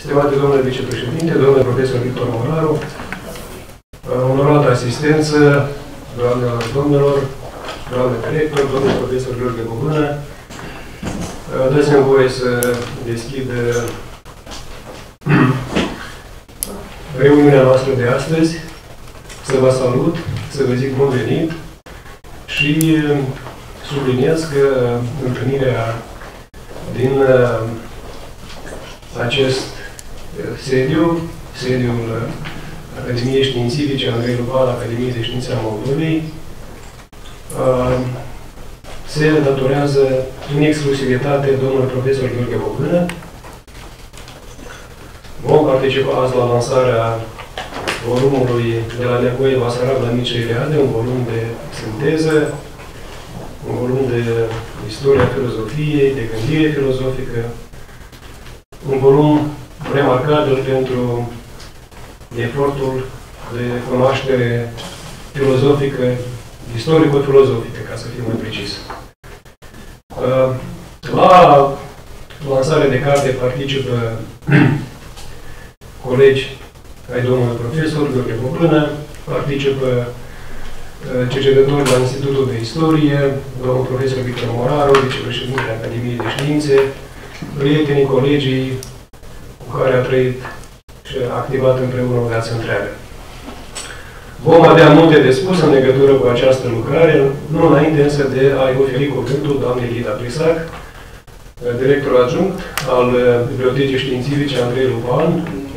Stimate domnule vicepreședinte, domnule profesor Victor Moraru, onorată asistență, doamnelor și domnilor, doamne director, domnule profesor Gheorghe Bobână, dați-mi voie să deschid reuniunea noastră de astăzi, să vă salut, să vă zic bun venit și subliniez că întâlnirea din acest sediul Academiei Științifice Andrei Lupan, Academiei de Științe a Moldovei, se datorează în exclusivitate domnului profesor Gheorghe Bobână. Vom participa azi la lansarea volumului de la Nevoie Basarab la Mircea Eliade, un volum de sinteză, un volum de istoria filozofiei, de gândire filozofică, un volum remarcabil pentru efortul de cunoaștere filozofică, istorico-filozofică, ca să fim mai precis. La lansarea de carte participă colegi ai domnului profesor Gheorghe Bobână, participă cercetători la Institutul de Istorie, domnul profesor Victor Moraru, vicepreședintele Academiei de Științe, prietenii, colegii cu care a trăit și a activat împreună o viață întreagă. Vom avea multe de spus în legătură cu această lucrare, nu înainte însă de a-i oferi cuvântul doamnei Lida Prisac, director adjunct al Bibliotecii Științifice Andrei Lupan,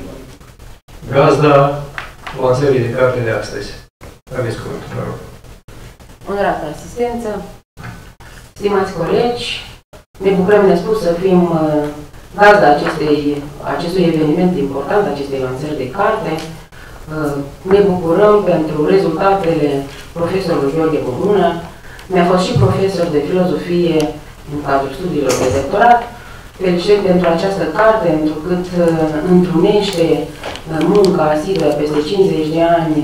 gazda lansării de carte de astăzi. Aveți cuvântul, vă rog. Onorată asistență, stimați colegi, ne bucurăm nespus să fim gazda acestui eveniment important, acestei lansări de carte. Ne bucurăm pentru rezultatele profesorului Gheorghe Bobână. Mi-a fost și profesor de filozofie în cadrul studiilor de doctorat. Felicitări pentru această carte, întrucât întrunește munca asiduă peste 50 de ani,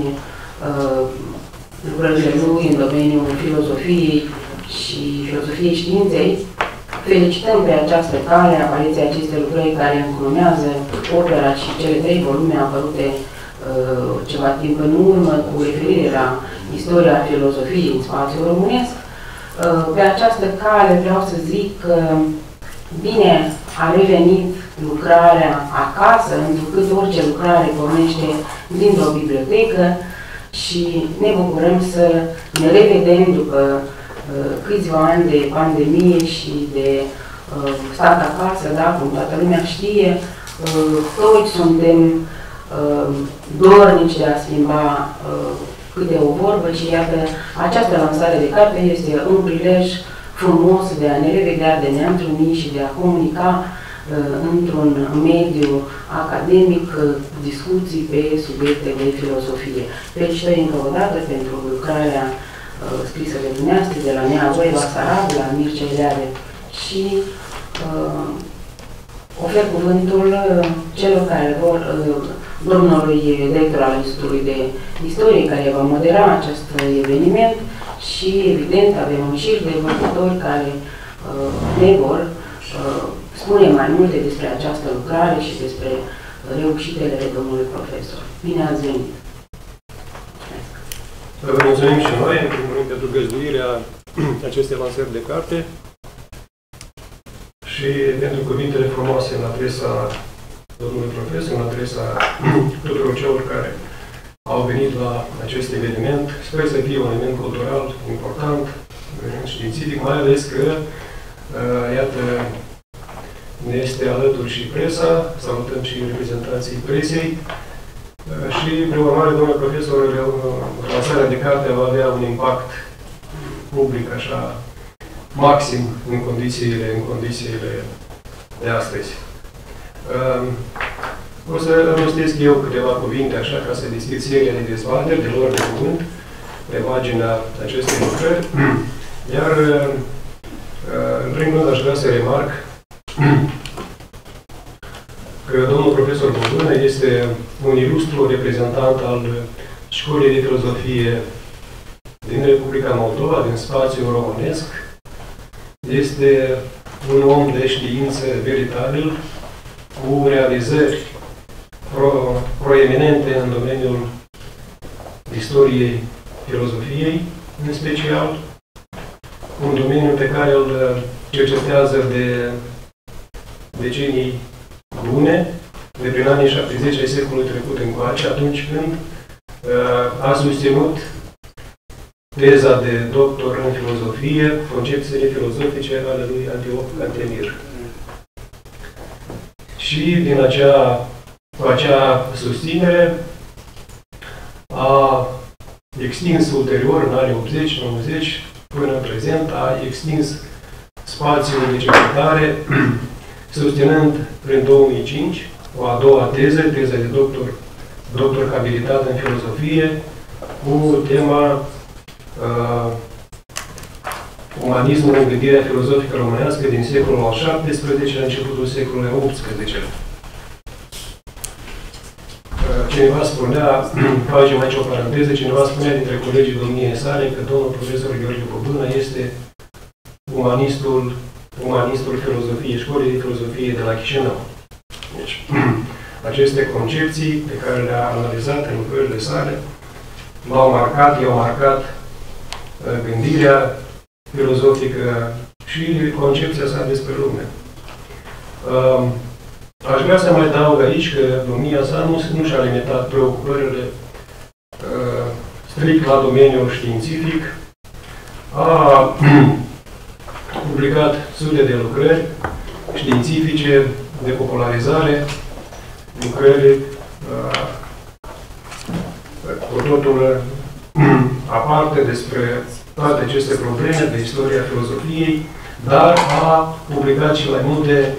lucrările lui în domeniul filozofiei și filozofiei științei. Felicităm pe această cale apariția acestei lucrări care încununează opera și cele 3 volume apărute ceva timp în urmă, cu referire la istoria filozofiei în spațiul românesc. Pe această cale vreau să zic că bine a revenit lucrarea acasă, întrucât orice lucrare pornește dintr-o bibliotecă și ne bucurăm să ne revedem după câțiva ani de pandemie și de stat acasă, da, cum toată lumea știe, toți suntem dornici de a schimba câte o vorbă și iată, această lansare de carte este un prilej frumos de a ne revedea, de a ne întâlni și de a comunica într-un mediu academic discuții pe subiecte de filosofie. Felicitări încă o dată pentru lucrarea scrisă de dumneavoastră, de la Nevoie Basarab, la Mircea Eliade. Și ofer cuvântul celor care vor, domnului director al Institutului de Istorie, care va modera acest eveniment și, evident, avem un șir de vorbitori care ne vor spune mai multe despre această lucrare și despre reușitele domnului profesor. Bine ați venit! Vă mulțumim și noi, în primul rând, pentru găzduirea acestei lansări de carte și pentru cuvintele frumoase în adresa domnului profesor, în adresa tuturor celor care au venit la acest eveniment. Sper să fie un eveniment cultural important, științific, mai ales că, iată, ne este alături și presa, salutăm și reprezentanții presei și, prin urmare, domnule profesor, lansarea de carte va avea un impact public, așa, maxim în condițiile de astăzi. O să rostesc eu câteva cuvinte, așa, ca să deschid seria de dezbateri, de lor de cuvânt, pe marginea acestei lucrări. Iar, în primul rând, aș vrea să remarc că domnul profesor Bobână este un ilustru reprezentant al Școlii de Filozofie din Republica Moldova, din spațiul românesc. Este un om de știință veritabil, cu realizări proeminente în domeniul istoriei, filozofiei, în special, un domeniu pe care îl cercetează de decenii bune, de prin anii 70 ai secolului trecut încoace, atunci când a susținut teza de doctor în filozofie, concepțiile filozofice ale lui Antioch Cantemir. Și cu acea susținere a extins ulterior, în anii 80-90, până în prezent, a extins spațiul de cercetare, susținând prin 2005 o a doua teză, teza de doctor habilitat în filozofie, cu tema umanismul în gândirea filozofică românească din secolul al XVII-lea, începutul secolului al XVIII-lea. Cineva spunea, facem aici o paranteză, cineva spunea dintre colegii domniei sale că domnul profesor Gheorghe Bobână este umanistul filozofiei, școlii de filozofie de la Chișinău. Deci, aceste concepții pe care le-a analizat în lucrările sale i-au marcat gândirea filozofică și concepția sa despre lume. Aș vrea să mai adaug aici că domnia sa nu și-a limitat preocupările strict la domeniul științific. A publicat sute de lucrări științifice de popularizare, lucrări cu totul aparte despre toate aceste probleme de istoria filozofiei, dar a publicat și mai multe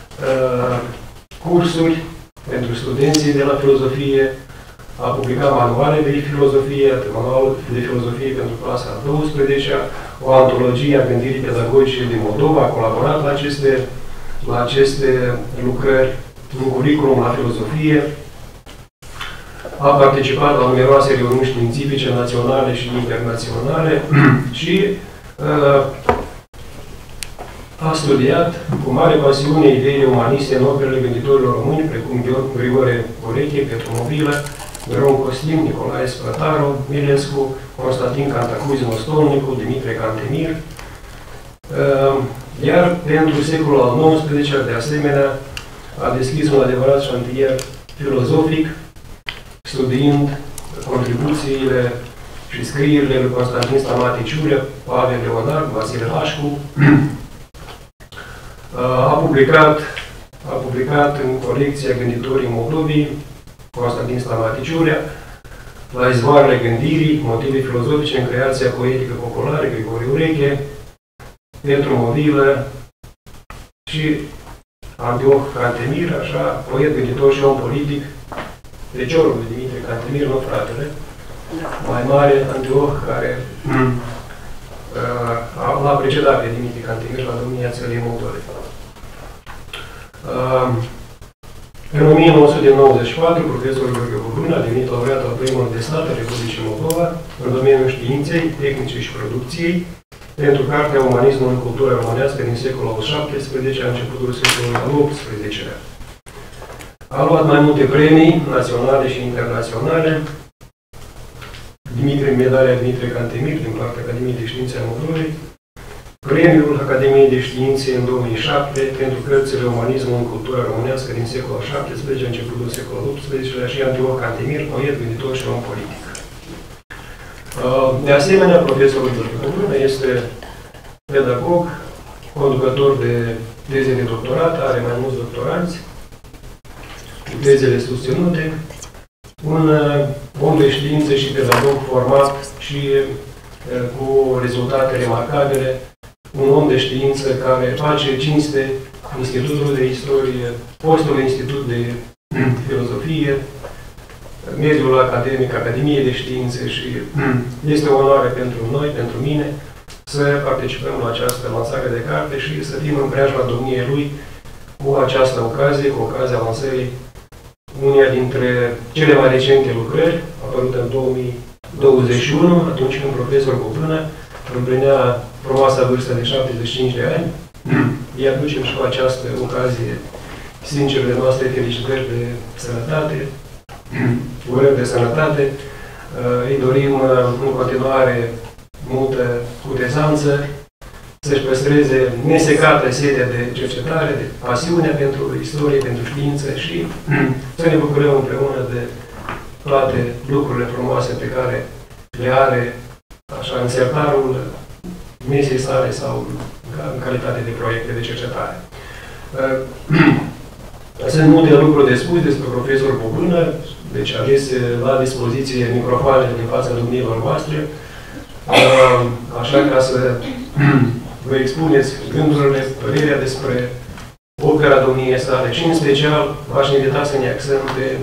cursuri pentru studenții de la filozofie, a publicat manuale de filozofie, manualul de filozofie pentru clasa a 12-a, o antologie a gândirii pedagogice din Moldova, a colaborat la aceste lucrări, un curriculum la filozofie, a participat la numeroase reuniuni științifice naționale și internaționale și a studiat cu mare pasiune ideile umaniste în operele gânditorilor români, precum Grigore Goreche, Petru Mobilă, Miron Costin, Nicolae Spătaru, Milescu, Constantin Cantacuzino Stolnicu, Dimitrie Cantemir. Iar pentru secolul al XIX-lea, de asemenea, a deschis un adevărat șantier filozofic, studiind contribuțiile și scrierile lui Constantin Stamaticciurea, Pavel Leonard, Vasile Lașcu. A publicat în colecția Gânditorii Moldovii, Constantin Stamaticciurea, La izvoarele gândirii, motive filozofice în creația poetică populară, Grigore Ureche, Petru Mobilă și Antioch Cantemir, așa, poet, gânditor și om politic, feciorul lui Dimitrie Cantemir, nu fratele, mai mare, Antioch, care l-a precedat pe Dimitrie Cantemir la domnia țării Moldovei. În 1994, profesorul Gheorghe Bobână a devenit laureat al Premiului de Stat al Republicii Moldova în domeniul științei, tehnicii și producției, pentru cartea Umanismul în cultura românească din secolul al XVII-lea, începutul secolului al XVIII-lea. A luat mai multe premii naționale și internaționale. Medalia Dimitrie Cantemir din partea Academiei de Științe a Moldovei, Premiul Academiei de Științe în 2007 pentru cărțile Umanismul în cultura românească din secolul al XVII-lea, începutul secolul al XVIII-lea și Antioch Cantemir, poet, gânditor și om politic. De asemenea, profesorul Gheorghe Bobână este pedagog, conducător de teze de doctorat, are mai mulți doctoranți, cu tezele susținute, un om de știință și pedagog format și cu rezultate remarcabile, un om de știință care face cinste Institutul de Istorie, fostul Institut de Filozofie, mediul academic, Academiei de Științe și este o onoare pentru noi, pentru mine, să participăm la această lansare de carte și să fim în preajma domniei lui cu această ocazie, cu ocazia lansării uneia dintre cele mai recente lucrări, apărute în 2021, atunci când profesorul Bobână împlinea frumoasa vârstă de 75 de ani, îi aducem și cu această ocazie sincerele noastre felicitări de sănătate, urări de sănătate. Îi dorim în continuare multă cutezanță, să-și păstreze nesecată setea de cercetare, de pasiunea pentru istorie, pentru știință și să ne bucurăm împreună de toate lucrurile frumoase pe care le are așa în sertarul mesei sale sau în calitate de proiecte de cercetare. Sunt multe lucruri de spus despre profesor Bobână, deci aveți la dispoziție microfoanele din fața domniilor voastre, așa ca să vă expuneți gândurile, părerea despre opera domniei sale și în special v-aș invita să ne axăm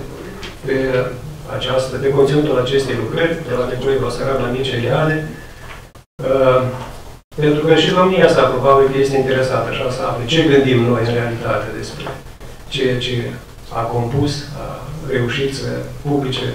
pe conținutul acestei lucrări, de la Nevoie Văsăran la Mircea Eliade, pentru că și domnia sa probabil că este interesată așa să afle ce gândim noi în realitate despre ceea ce a compus, a reușit să publice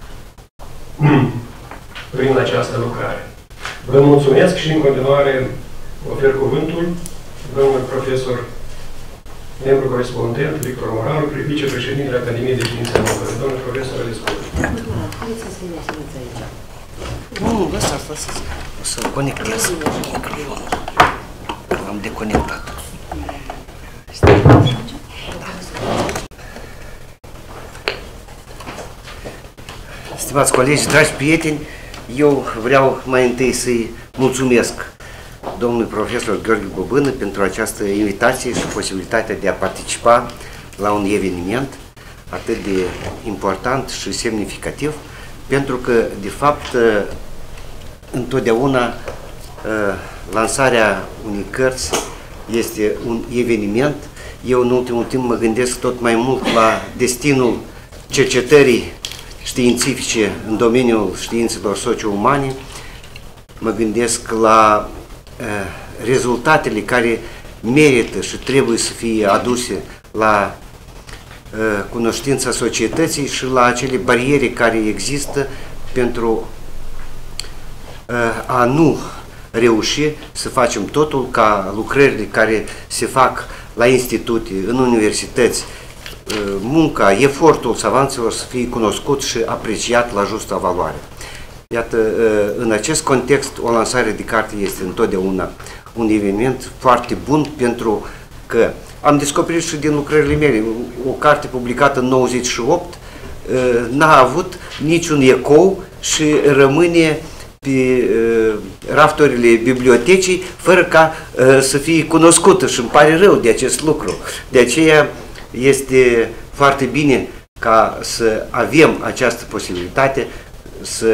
prin această lucrare. Vă mulțumesc și în continuare ofer cuvântul domnul profesor, membru corespondent, Victor Moraru, vicepreședintele Academiei de Științe Nobile. Domnul profesor, aveți cuvântul. Haideți să scrieți aici. Nu, lăsați. O să-l conectez microfonul. L-am deconectat. Stimați colegi, dragi prieteni, eu vreau mai întâi să-i mulțumesc domnului profesor Gheorghe Bobână pentru această invitație și posibilitatea de a participa la un eveniment atât de important și semnificativ, pentru că, de fapt, întotdeauna lansarea unei cărți este un eveniment. Eu, în ultimul timp, mă gândesc tot mai mult la destinul cercetării științifice în domeniul științelor socio-umane. Mă gândesc la rezultatele care merită și trebuie să fie aduse la cunoștința societății și la acele bariere care există pentru a nu reuși să facem totul ca lucrările care se fac la institute, în universități, munca, efortul savanților să fie cunoscut și apreciat la justa valoare. Iată, în acest context, o lansare de carte este întotdeauna un eveniment foarte bun, pentru că am descoperit și din lucrările mele, o carte publicată în 98 n-a avut niciun ecou și rămâne pe rafturile bibliotecii fără ca să fie cunoscută și îmi pare rău de acest lucru. De aceea este foarte bine ca să avem această posibilitate să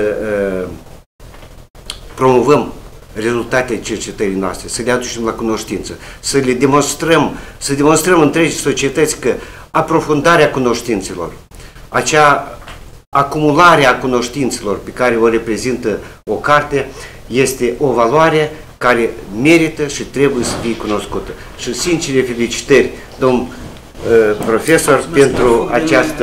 promovăm rezultatele cercetării noastre, să le aducem la cunoștință, să le demonstrăm întregii societăți că aprofundarea cunoștințelor, acea acumulare a cunoștințelor pe care o reprezintă o carte, este o valoare care merită și trebuie să fie cunoscută. Și sincere felicitări, domn profesor, pentru această...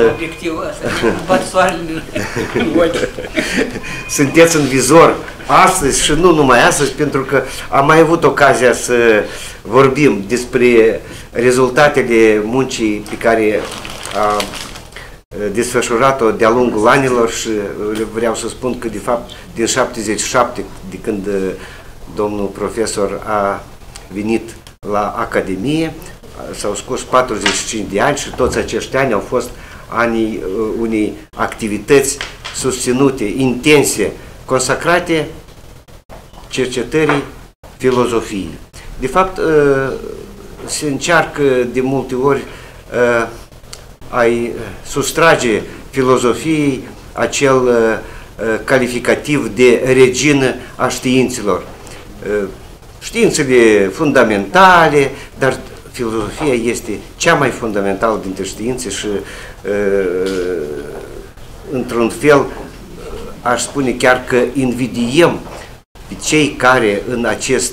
Sunteți în vizor astăzi și nu numai astăzi, pentru că am mai avut ocazia să vorbim despre rezultatele muncii pe care a desfășurat-o de-a lungul anilor și vreau să spun că, de fapt, din 77, de când domnul profesor a venit la Academie, s-au scos 45 de ani și toți acești ani au fost anii unei activități susținute, intense, consacrate cercetării filozofiei. De fapt, se încearcă de multe ori a-i sustrage filozofiei acel calificativ de regină a științelor. Științele fundamentale, dar filozofia este cea mai fundamentală dintre științe și, într-un fel, aș spune chiar că invidiem pe cei care în acest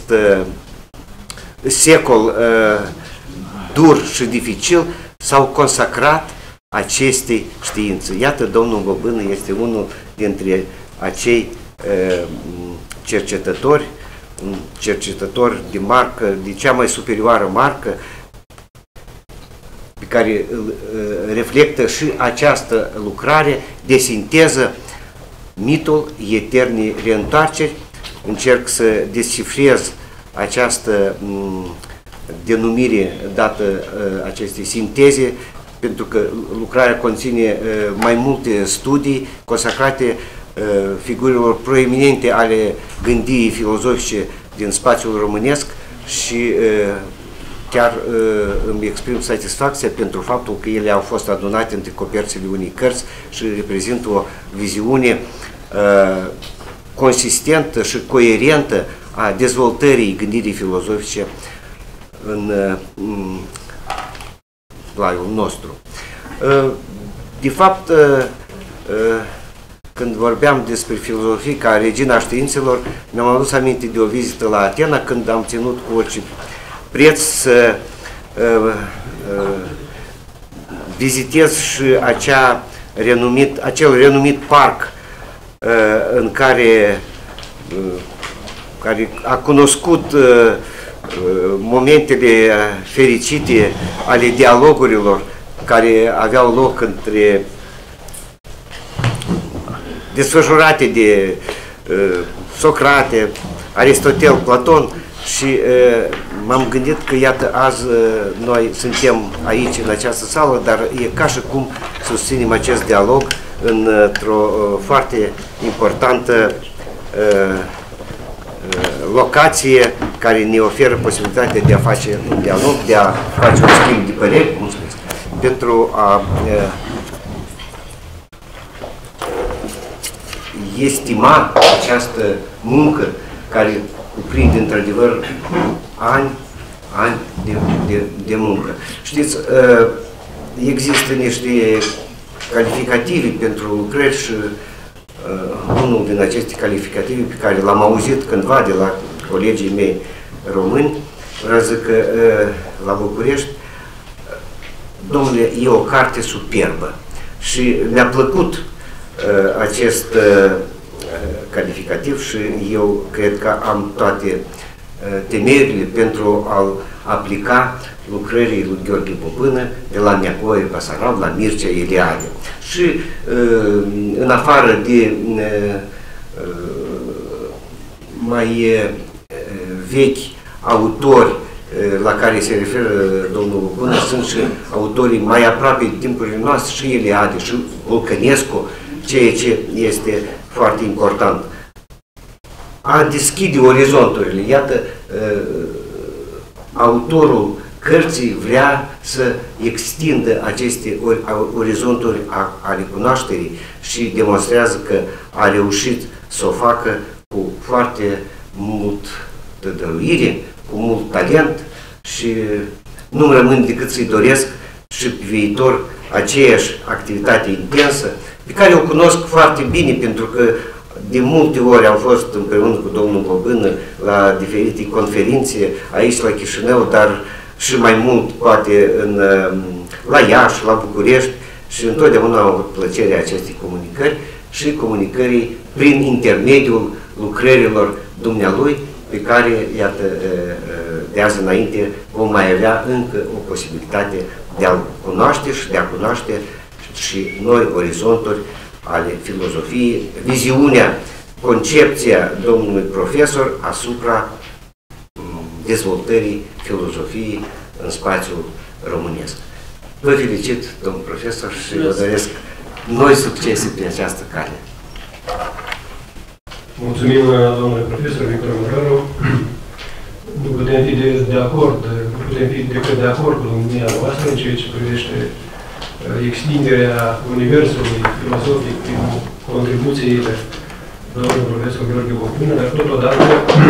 secol dur și dificil s-au consacrat acestei științe. Iată, domnul Bobână este unul dintre acei cercetători, un cercetător de marcă, de cea mai superioară marcă, pe care reflectă și această lucrare de sinteză, mitul eternei reîntoarceri. Încerc să descifrez această denumire dată acestei sinteze, pentru că lucrarea conține mai multe studii consacrate figurilor proeminente ale gândirii filozofice din spațiul românesc și chiar îmi exprim satisfacția pentru faptul că ele au fost adunate între coperțile unei cărți și reprezintă o viziune consistentă și coerentă a dezvoltării gândirii filozofice în plaiul nostru. De fapt, când vorbeam despre filozofie ca regina științelor, mi-am adus aminte de o vizită la Atena, când am ținut cu orice preț să vizitez și acel renumit parc în care a cunoscut momentele fericite ale dialogurilor care aveau loc desfășurate de Socrate, Aristotel, Platon, și m-am gândit că iată azi noi suntem aici în această sală, dar e ca și cum susținem acest dialog într-o foarte importantă locație care ne oferă posibilitatea de a face un dialog, de a face un schimb de păreri, pentru a estima această muncă care cuprinde într-adevăr ani de muncă. Știți, există niște calificative pentru lucrări și unul din aceste calificative pe care l-am auzit cândva de la colegii mei români, vreau să zic că la București, domnule, e o carte superbă și mi-a plăcut acest calificativ și eu cred că am toate temerile pentru a-l aplica lucrării lui Gheorghe Popână, de la Neagoe Basarab, la Mircea Eliade. Și în afară de mai vechi autori la care se referă domnul Popână, sunt și autorii mai aproape de timpurile noastre, și Eliade, și Vulcănescu, ceea ce este foarte important. A deschide orizonturile. Iată, autorul cărții vrea să extindă aceste orizonturi ale cunoașterii și demonstrează că a reușit să o facă cu foarte mult dăruire, cu mult talent, și nu-mi rămân decât să-i doresc și pe viitor aceeași activitate intensă, pe care o cunosc foarte bine, pentru că de multe ori am fost împreună cu domnul Popână la diferite conferințe aici la Chișinău, dar și mai mult poate la Iași, la București, și întotdeauna am avut plăcerea acestei comunicări și comunicării prin intermediul lucrărilor dumnealui, pe care, iată, de azi înainte vom mai avea încă o posibilitate de a-l cunoaște și de a cunoaște și noi orizonturi ale filozofiei, viziunea, concepția domnului profesor asupra dezvoltării filozofiei în spațiul românesc. Vă felicit, domnul profesor, și vă doresc noi succese pe această cale. Mulțumim, domnule profesor Victor Moraru. Nu putem fi de acord, nu putem fi decât de acord cu domnia noastră în ceea ce privește extinderea universului filozofic prin contribuțiile domnului profesor Gheorghe Popână, dar totodată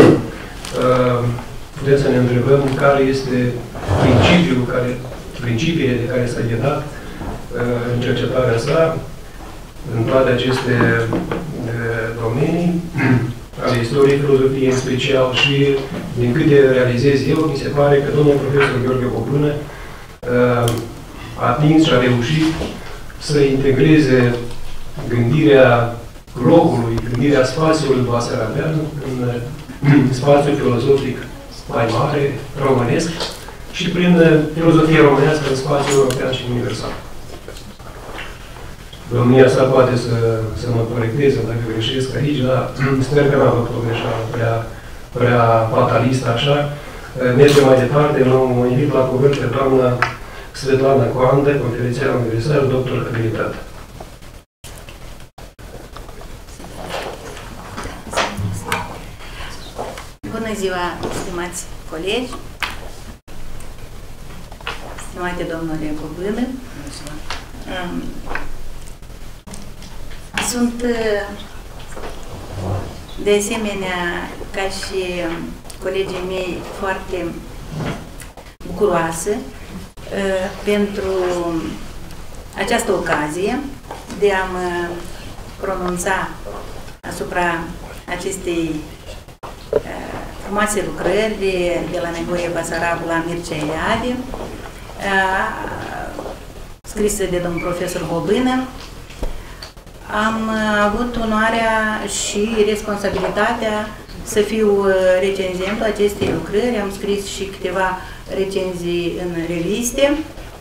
putem să ne întrebăm care este principiile de care s-a ghidat în cercetarea sa în toate aceste domenii ale istoriei filozofiei în special, și din câte realizez eu, mi se pare că domnul profesor Gheorghe Popână a atins și a reușit să integreze gândirea globului, gândirea spațiului basarabean în spațiul filozofic mai mare, românesc, și prin filozofie românească în spațiul european și universal. Domnia sa poate să mă corecteze dacă greșesc aici, dar sper că n-am făcut o greșeală prea fatalistă așa. Mergem mai departe, mă invit la cuvânt pe doamna Svetlana Coandă, conferențiar universal, doctor abilitat. Bună ziua, stimați colegi, stimate domnule Bobână. Sunt de asemenea, ca și colegii mei, foarte bucuroasă pentru această ocazie de a mă pronunța asupra acestei frumoase lucrări de la Negoie Basarabu la Mircea Eliade, scrisă de domnul profesor Bobână. Am avut onoarea și responsabilitatea să fiu recenzentul acestei lucrări. Am scris și câteva recenzii în reviste.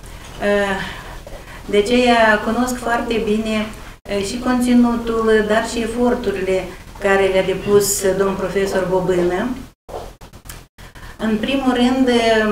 De aceea cunosc foarte bine și conținutul, dar și eforturile care le-a depus domnul profesor Bobână. În primul rând,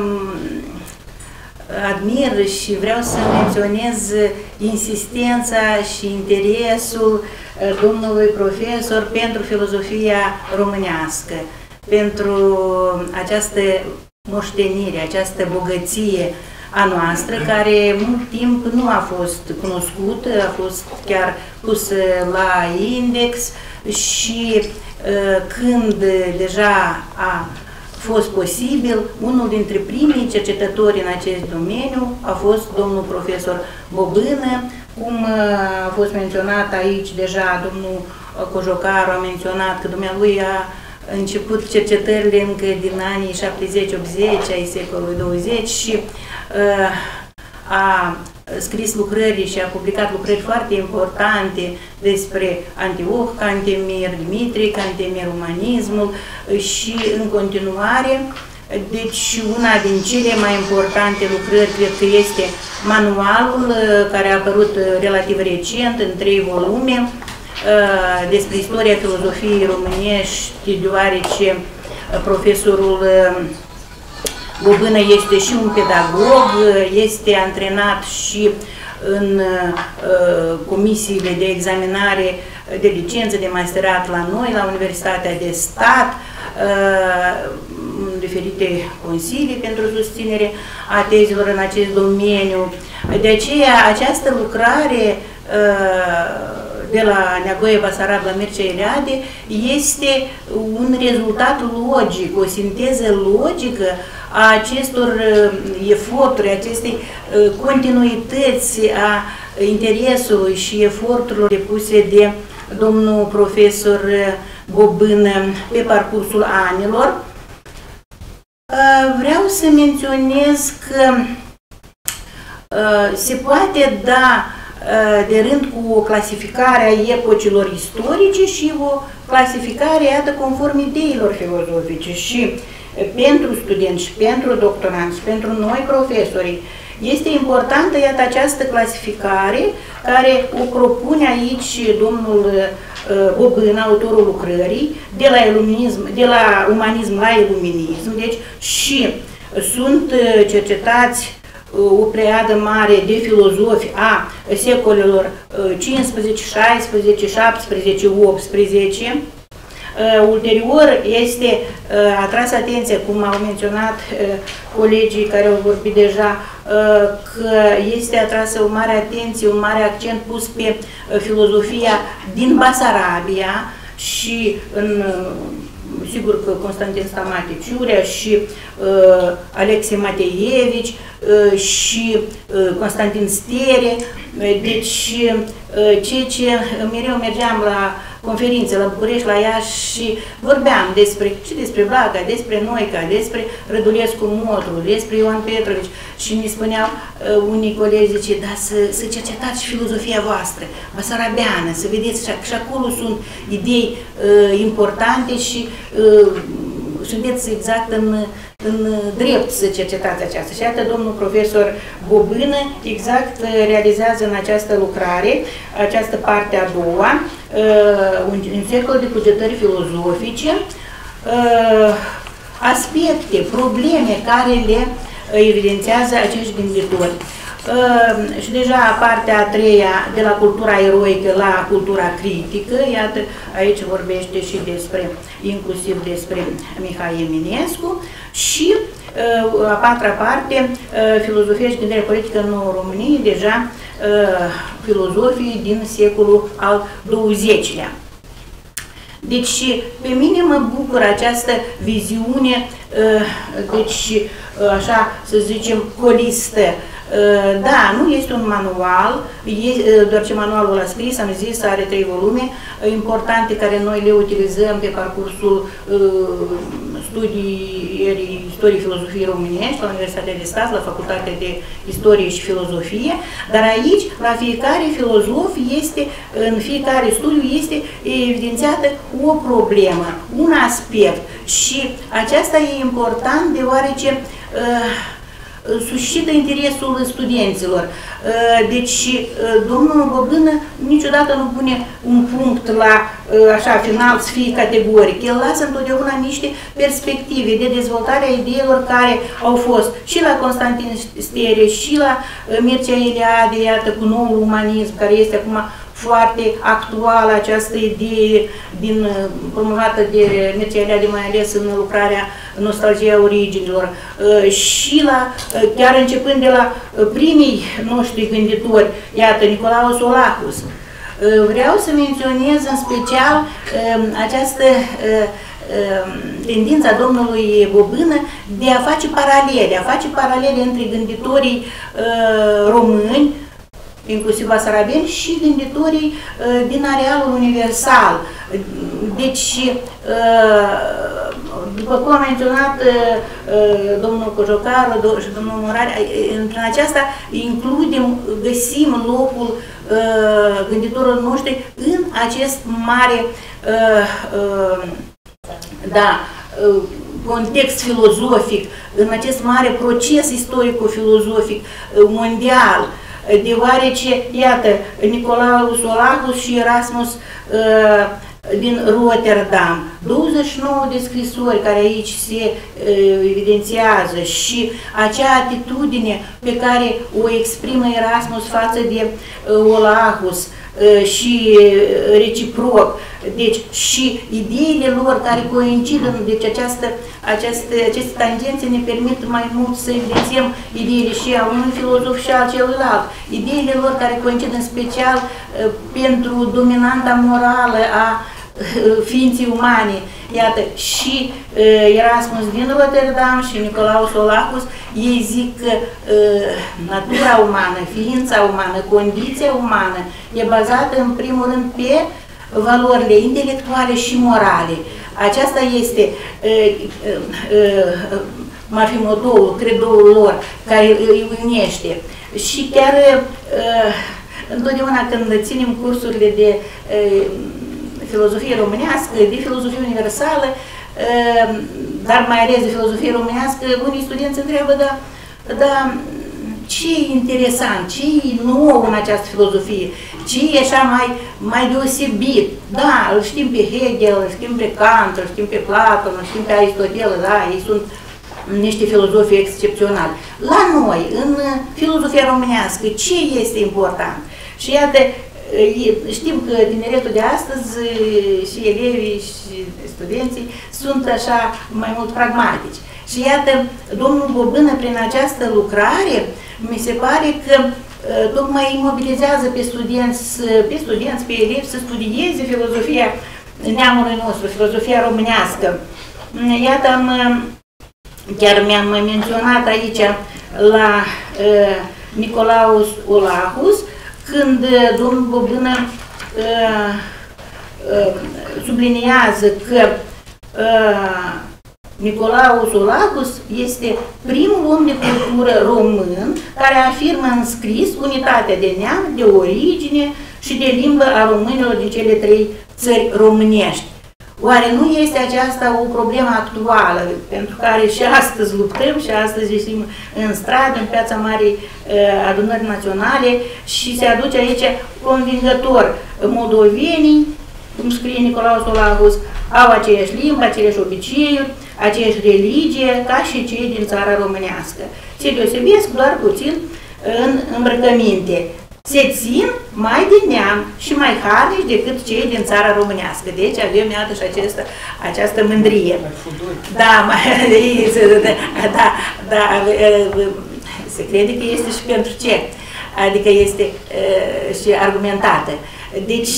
admir și vreau să menționez insistența și interesul domnului profesor pentru filozofia românească, pentru această moștenire, această bogăție a noastră, care mult timp nu a fost cunoscută, a fost chiar pusă la index și când deja a fost posibil, unul dintre primii cercetători în acest domeniu a fost domnul profesor Bobână, cum a fost menționat aici deja, domnul Cojocaru a menționat că dumnealui a început cercetările încă din anii 70-80 ai secolului 20 și a scris lucrări și a publicat lucrări foarte importante despre Antioch Cantemir, Dimitrie Cantemir, umanismul și în continuare. Deci una din cele mai importante lucrări cred că este manualul care a apărut relativ recent în 3 volume despre istoria filozofiei românești, deoarece profesorul Bobână este și un pedagog, este antrenat și în comisiile de examinare de licență, de masterat la noi, la Universitatea de Stat, în diferite consilii pentru susținere a tezilor în acest domeniu. De aceea, această lucrare de la Neagoie Basarab la Mircea Eliade este un rezultat logic, o sinteză logică a acestor eforturi, acestei continuități a interesului și eforturilor depuse de domnul profesor Bobână pe parcursul anilor. Vreau să menționez că se poate da de rând cu o clasificare a epocilor istorice și o clasificare, iată, conform ideilor filozofice. Și pentru studenți, și pentru doctoranți, și pentru noi profesorii, este importantă, iată, această clasificare care o propune aici domnul Bobână, autorul lucrării, de la umanism la iluminism, deci și sunt cercetați o pleiadă mare de filozofi a secolelor 15, 16, 17, 18. Ulterior este atras atenția, cum au menționat colegii care au vorbit deja, că este atrasă o mare atenție, un mare accent pus pe filozofia din Basarabia și sigur că Constantin Stamate Ciurea și Alexei Mateievici și Constantin Stere. Deci, ceea ce mereu mergeam la conferințe la București, la Iași și vorbeam despre Blaga, despre Noica, despre Rădulescu Motru, despre Ioan Petrovici și mi spuneau unii colegi, zice, da, să cercetați filozofia voastră, basarabeană, să vedeți, și acolo sunt idei importante și sunteți exact în drept să cercetați aceasta. Și iată, domnul profesor Bobână exact realizează în această lucrare, această parte a doua, un secol de cugetări filozofice, aspecte, probleme care le evidențiază acești gânditori. Și deja partea a treia, de la cultura eroică la cultura critică, iată, aici vorbește și despre, inclusiv despre Mihai Eminescu, și a patra parte, filozofia și gândirea politică în Noua Românie, deja filozofii din secolul al XX-lea. Deci, pe mine mă bucură această viziune, deci, așa să zicem, holistă. Da, nu este un manual, doar ce manualul a scris, am zis, are 3 volume importante care noi le utilizăm pe parcursul studierii istoriei filozofiei românești la Universitatea de Stat, la Facultatea de Istorie și Filozofie, dar aici, la fiecare filozof este, în fiecare studiu este evidențiată o problemă, un aspect, și aceasta e important deoarece suscită interesul studenților. Deci, domnul Bobână niciodată nu pune un punct la, așa, final, să fie categoric. El lasă întotdeauna niște perspective de dezvoltare a ideilor care au fost și la Constantin Stere, și la Mircea Eliade, iată, cu noul umanism, care este acum foarte actuală, această idee promovată de Mircea Eliade, mai ales în lucrarea Nostalgia originilor, și la, chiar începând de la primii noștri gânditori, iată, Nicolaus Olahus. Vreau să menționez în special această tendința domnului Bobână de a face paralele între gânditorii români, inclusiv basarabeni, și gânditorii din arealul universal. Deci, după cum a menționat domnul Cojocaru și domnul Murari, prin aceasta găsim locul gânditorilor noștri în acest mare context filozofic, în acest mare proces istorico-filozofic mondial, deoarece, iată, Nicolaus Olahus și Erasmus din Rotterdam, 29 de scrisori care aici se evidențiază, și acea atitudine pe care o exprimă Erasmus față de Olahus și reciproc, deci și ideile lor care coincid, deci aceste tangențe ne permit mai mult să evidențiem ideile și a unui filozof și al celuilalt. Ideile lor care coincid în special pentru dominanta morală a ființei umane. Iată, și Erasmus din Rotterdam și Nicolaus Olahus, ei zic că natura umană, ființa umană, condiția umană e bazată în primul rând pe valorile intelectuale și morale. Aceasta este ar fi motoul, credoul lor, care îi unește. Și chiar întotdeauna când ținem cursurile de filozofie românească, de filozofie universală, dar mai ales de filozofie românească, unii studenți întreabă, dar ce e interesant, ce e nou în această filozofie, ce e așa mai deosebit? Da, îl știm pe Hegel, îl știm pe Kant, îl știm pe Platon, îl știm pe Aristotel, da, ei sunt niște filozofi excepționali. La noi, în filozofia românească, ce este important? Și iată, știm că tineretul de astăzi și elevii și studenții sunt așa mai mult pragmatici. Și iată, domnul Bobână, prin această lucrare, mi se pare că tocmai îi mobilizează pe studenți, pe elevi să studieze filozofia neamului nostru, filozofia românească. Iată, chiar mi-am menționat aici la Nicolaus Olahus, când domnul Bobână subliniază că Nicolaus Olahus este primul om de cultură român care afirmă în scris unitatea de neam, de origine și de limbă a românilor din cele 3 țări românești. Oare nu este aceasta o problemă actuală pentru care și astăzi luptăm și astăzi ieșim în stradă, în Piața Marii Adunări Naționale și se aduce aici convingător moldovenii, cum scrie Nicolaus Olahus, au aceeași limbă, aceleași obiceiuri, aceeași religie ca și cei din țara românească. Se deosebesc doar puțin în îmbrăcăminte. Se țin mai din neam și mai harnici decât cei din țara românească. Deci avem, iată, și această mândrie. Da, se crede că este și pentru ce. Adică este și argumentată. Deci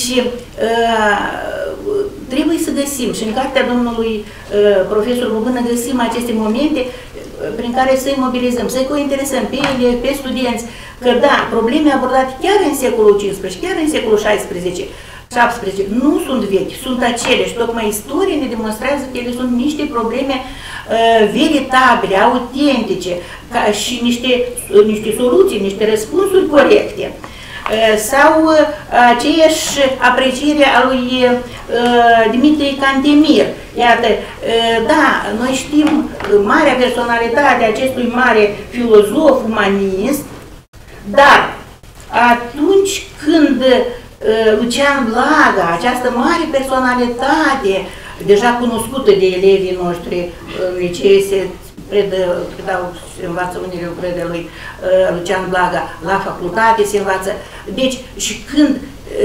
trebuie să găsim, și în cartea domnului profesor Bobână găsim aceste momente prin care să-i mobilizăm, să-i cointeresăm pe ele, pe studenți, că da, probleme abordate chiar în secolul XV, chiar în secolul XVI, XVII, nu sunt vechi, sunt acele și tocmai istoria ne demonstrează că ele sunt niște probleme veritabile, autentice și niște soluții, niște răspunsuri corecte. Sau aceeași apreciere a lui Dimitrie Cantemir. Iată, da, noi știm marea personalitate a acestui mare filozof umanist, dar atunci când Lucian Blaga, această mare personalitate, deja cunoscută de elevii noștri în licee, se învață unele lucrări de lui Lucian Blaga, la facultate se învață. Deci, și când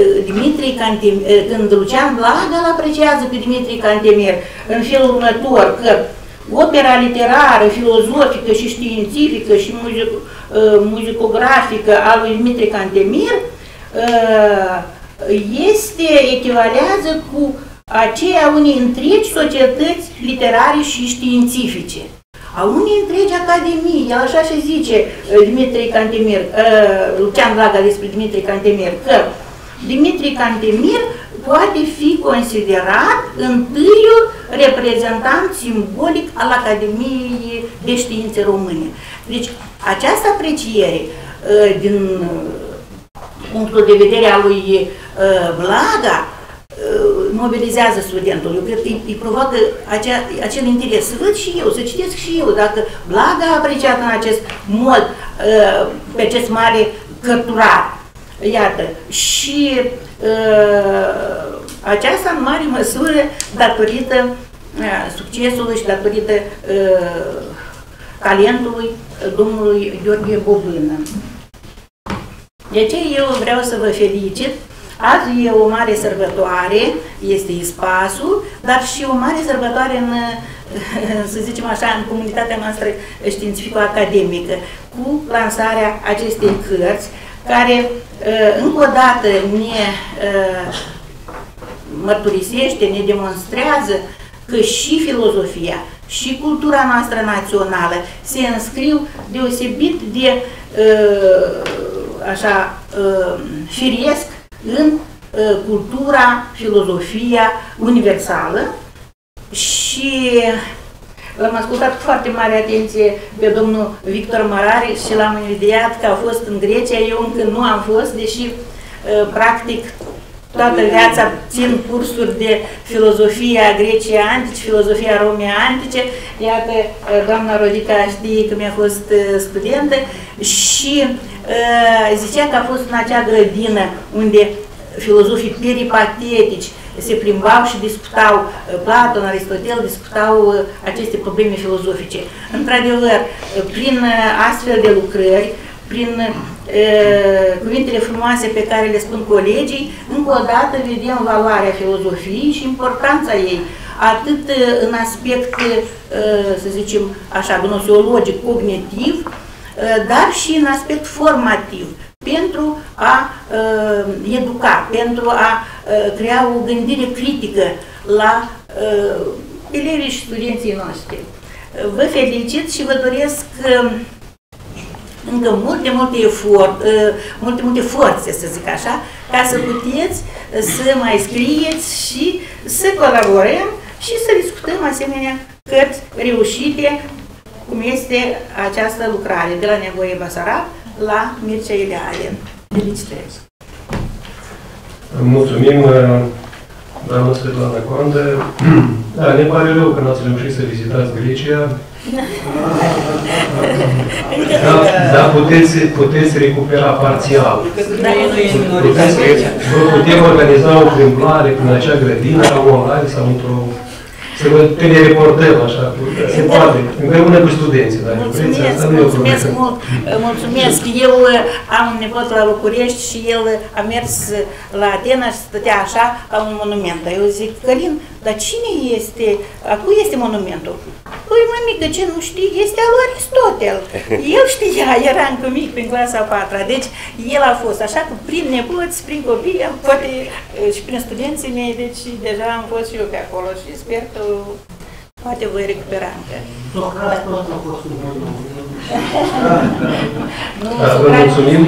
când Lucian Blaga îl apreciază pe Dimitrie Cantemir în felul următor, că opera literară, filozofică și științifică și muzicografică a lui Dimitrie Cantemir echivalează cu aceea unei întregi societăți literare și științifice, a unei întregi academii. El așa și zice Dimitrie Cantemir, Lucian Blaga despre Dimitrie Cantemir, că Dimitrie Cantemir poate fi considerat întâiul reprezentant simbolic al Academiei de Științe Române. Deci, această apreciere din punctul de vedere al lui Blaga mobilizează studentul. Eu cred că îi provoacă acel interes. Să văd și eu, să citesc și eu, dacă Blaga a apreciat în acest mod pe acest mare cărturar. Iată, și aceasta în mare măsură datorită succesului și datorită talentului domnului Gheorghe Bobână. De aceea eu vreau să vă felicit. Azi e o mare sărbătoare, este Ispasul, dar și o mare sărbătoare în, să zicem așa, în comunitatea noastră științifico-academică, cu lansarea acestei cărți, care încă o dată ne mărturisește, ne demonstrează că și filozofia și cultura noastră națională se înscriu deosebit de așa firesc în cultura, filozofia universală. Și l-am ascultat cu foarte mare atenție pe domnul Victor Mărari și l-am invidiat că a fost în Grecia. Eu încă nu am fost, deși practic toată viața țin cursuri de filozofia Greciei antice, filozofia Romei antice. Iată, doamna Rodica știe că mi-a fost studentă și zicea că a fost în acea grădină unde filozofii peripatetici se plimbau și discutau, Platon, Aristotel, discutau aceste probleme filozofice. Într-adevăr, prin astfel de lucrări, prin cuvintele frumoase pe care le spun colegii, încă o dată vedem valoarea filozofiei și importanța ei, atât în aspect, să zicem așa, gnoseologic, cognitiv, dar și în aspect formativ, pentru a educa, pentru a crea o gândire critică la elevii și studenții noștri. Vă felicit și vă doresc încă multe forțe, să zic așa, ca să puteți să mai scrieți și să colaborăm și să discutăm asemenea cărți reușite, cum este această lucrare de la Nevoie Basarab la Mircea Eliade. Felicitări! Mulțumim! doamna Svetlana Coandă. Da, ne pare rău că n-ați reușit să vizitați Grecia. Da, puteți recupera parțial. Putem organiza o plimbare prin acea grădină, sau online, sau într-o... Să vă telereportăm, așa, se poate, împreună cu studenții, dar mulțumesc mult, mulțumesc. Eu am un nepot la București și el a mers la Atena și stătea așa la un monument. Eu zic, Călin, dar cine este, a cui este monumentul? Păi, mămică, ce nu știi, este al lui Aristotel. El știa, era încă mic, prin clasa a 4-a, deci el a fost, așa că prin nepoți, prin copii, poate și prin studenții mei, deci deja am fost și eu pe acolo și sper că poate voi recupera încă. Socrate tot a fost un bun. Vă mulțumim.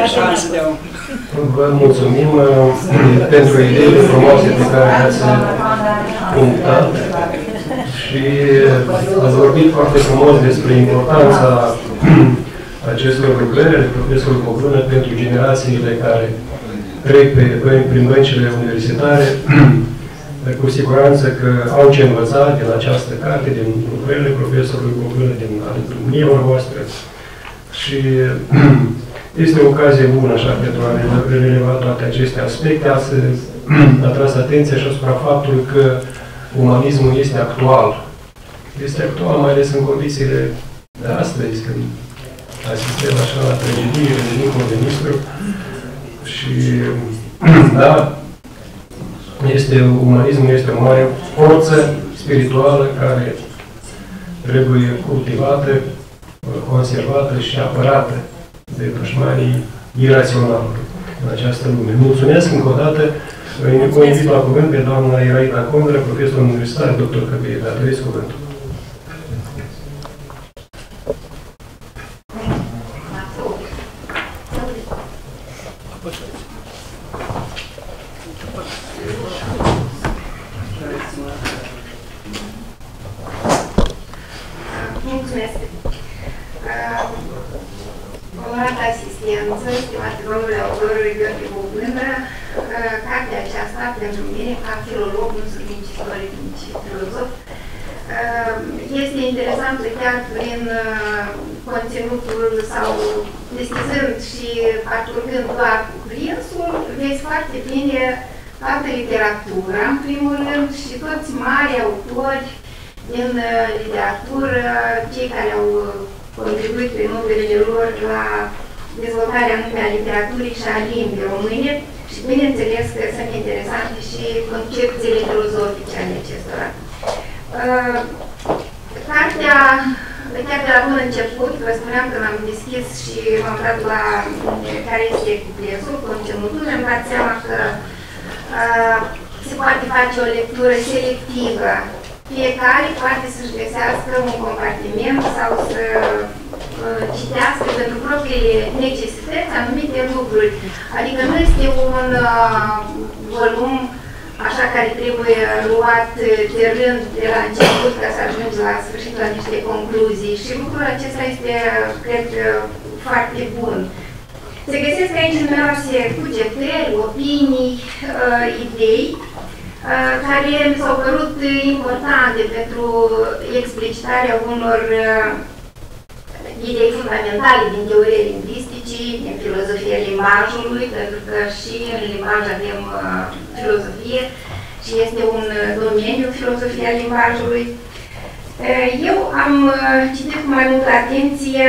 Vă mulțumim pentru ideile frumoase pe care le-ați punctat și ați vorbit foarte frumos despre importanța acestor lucrări ale profesorului Cobrână pentru generațiile care trec prin băncile universitare. Cu siguranță că au ce învăța din această carte, din lucrările profesorului Cobrână, din alumnia voastră. Și este o ocazie bună așa pentru a releva toate aceste aspecte. Ați atras atenția și asupra faptului că umanismul este actual. Este actual mai ales în condițiile de astăzi, când asistăm așa la tragediile de dincolo de Nistru. Și da, umanismul este o mare forță spirituală care trebuie cultivată, conservată și apărată de dușmanii iraționali în această lume. Mulțumesc încă o dată. O invit la cuvânt pe doamna Iraida Condră, profesor universitar, doctor Căpietat. Aveți cuvântul. Mulțumesc! Onorată asistență, stimate domnule autorului Gheorghe Bobână, cartea aceasta, pentru mine, ca filolog, nu sunt nici istoric, nici filozof, este interesantă chiar prin conținutul sau deschizând și parcurgând doar cuprinsul, vezi foarte bine toată literatura, în primul rând, și toți mari autori din literatură, cei care au contribuit prin numerele lor la dezvoltarea numai a literaturii și a limbii române și bineînțeles că sunt interesante și concepțiile filozofice ale acestora. Cartea, chiar de la bun început, vă spuneam că m-am deschis și m-am dat la care este cuplețul, conținutul, mi-am dat seama că se poate face o lectură selectivă. Fiecare poate să-și găsească un compartiment sau să citească pentru propriile necesități anumite lucruri. Adică nu este un volum așa care trebuie luat de rând de la început ca să ajungi la sfârșit la niște concluzii și lucrul acesta este, cred, foarte bun. Se găsesc aici numeroase cugetări, opinii, idei care mi s-au părut importante pentru explicitarea unor idei fundamentale din teorie lingvisticii, din filozofia limbajului, pentru că și în limbaj avem filozofie și este un domeniu, filozofia limbajului. Eu am citit cu mai multă atenție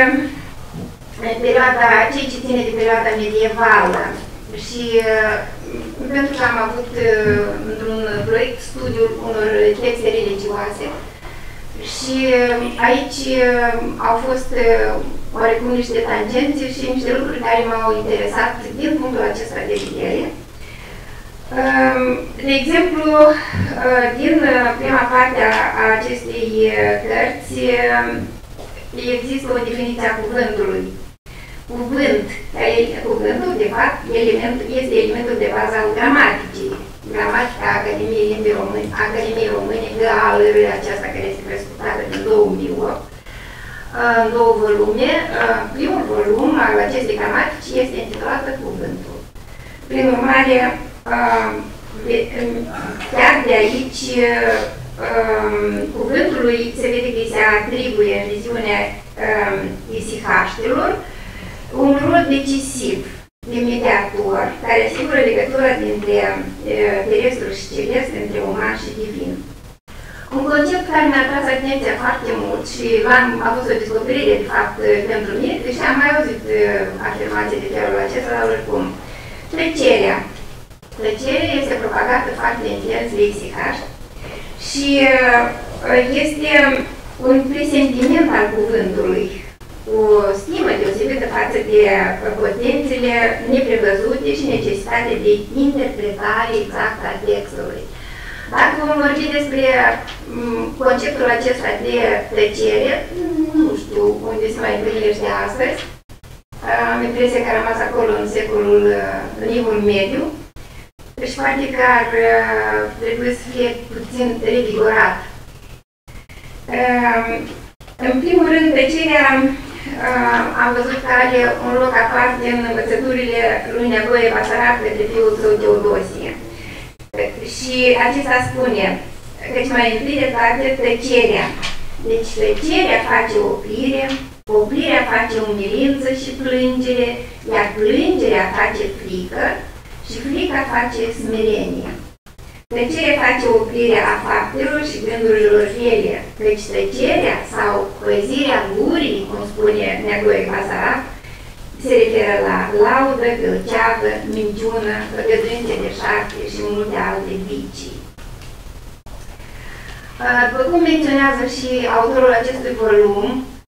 ceea ce ține de perioada medievală și pentru că am avut într-un proiect studiul unor texte religioase și aici au fost oarecum niște tangențe și niște lucruri care m-au interesat din punctul acesta de vedere. De exemplu, din prima parte a acestei cărți există o definiție a cuvântului. Cuvântul, de fapt, este elementul de bază al gramaticii. Gramatica Academiei Române, GALR, aceasta care este prescurtată din 2008, în două volume. Primul volum al acestei gramatici este intitulată Cuvântul. Prin urmare, chiar de aici cuvântului se vede că îi se atribuie în viziunea isihaștilor un rol decisiv de mediator care asigură legătura dintre terestru și celest, între uman și divin. Un concept care mi-a atras atenția foarte mult și a fost o descoperire, de fapt, pentru mine, deși am mai auzit afirmații de felul acesta, dar oricum. Plăcerea. Plăcerea este propagată foarte intens de isihaști și este un presentiment al cuvântului, o stimă deosebită față de potențele neprevăzute și necesitatea de interpretare exactă a textului. Dacă vom vorbi despre conceptul acesta de plăcere, nu știu unde se mai întâlnește astăzi. Am impresia că a rămas acolo în Evul Mediu și poate că ar trebui să fie puțin revigorat. În primul rând, plăcerea am văzut că are un loc aparte în învățăturile lui Neagoe Basarab către fiul său Teodosie. Și acesta spune, căci mai întâi de toate tăcerea. Deci tăcerea face oprire, oprirea face umilință și plângere, iar plângerea face frică și frica face smerenie. Tăcerea face oprirea a faptelor și gândurilor rele, căci tăcerea sau păzirea gurii, cum spune Neagoe Basarab, se referă la laudă, gâlceavă, minciună, făgăduințe de șarte și multe alte vicii. După cum menționează și autorul acestui volum,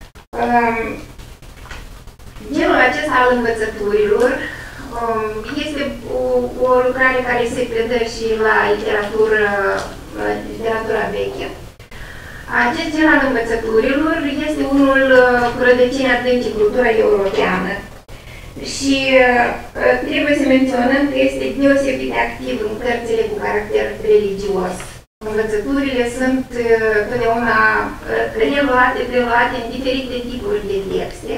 genul acesta al învățăturilor este o lucrare care se predă și la literatura veche. Acest gen al învățăturilor este unul cu rădăcini adânci în cultura europeană. Și trebuie să menționăm că este deosebit de activ în cărțile cu caracter religios. Învățăturile sunt totdeauna preluate în diferite tipuri de texte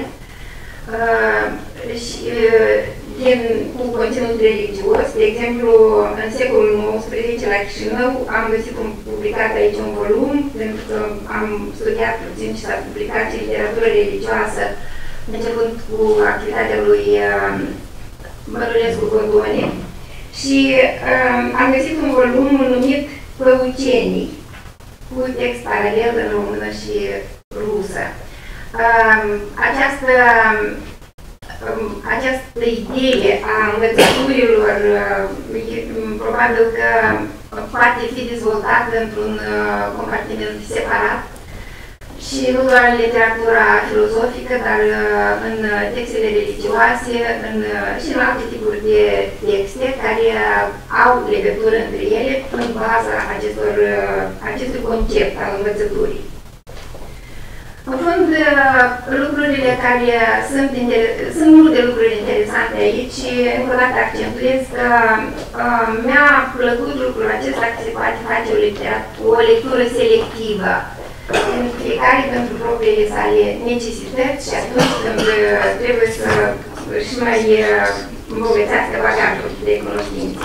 și cu conținut religios. De exemplu, în secolul XIX la Chișinău am găsit publicat aici un volum, pentru că am studiat puțin și s-a publicat și literatură religioasă, începând cu activitatea lui Mărunescu Godone. Și am găsit un volum numit Păucenii, cu text paralel în română și rusă. Această idee a învățăturilor probabil că poate fi dezvoltată într-un compartiment separat și nu doar în literatura filozofică, dar în textele religioase și în alte tipuri de texte care au legătură între ele în baza acestui concept al învățăturii. În fond, lucrurile care sunt multe lucruri interesante aici și încă o dată accentuez că mi-a plăcut lucrul acesta că se poate face o lectură selectivă în fiecare pentru propriile sale necesități și atunci când trebuie să își mai îmbogățească bagajul de cunoștințe.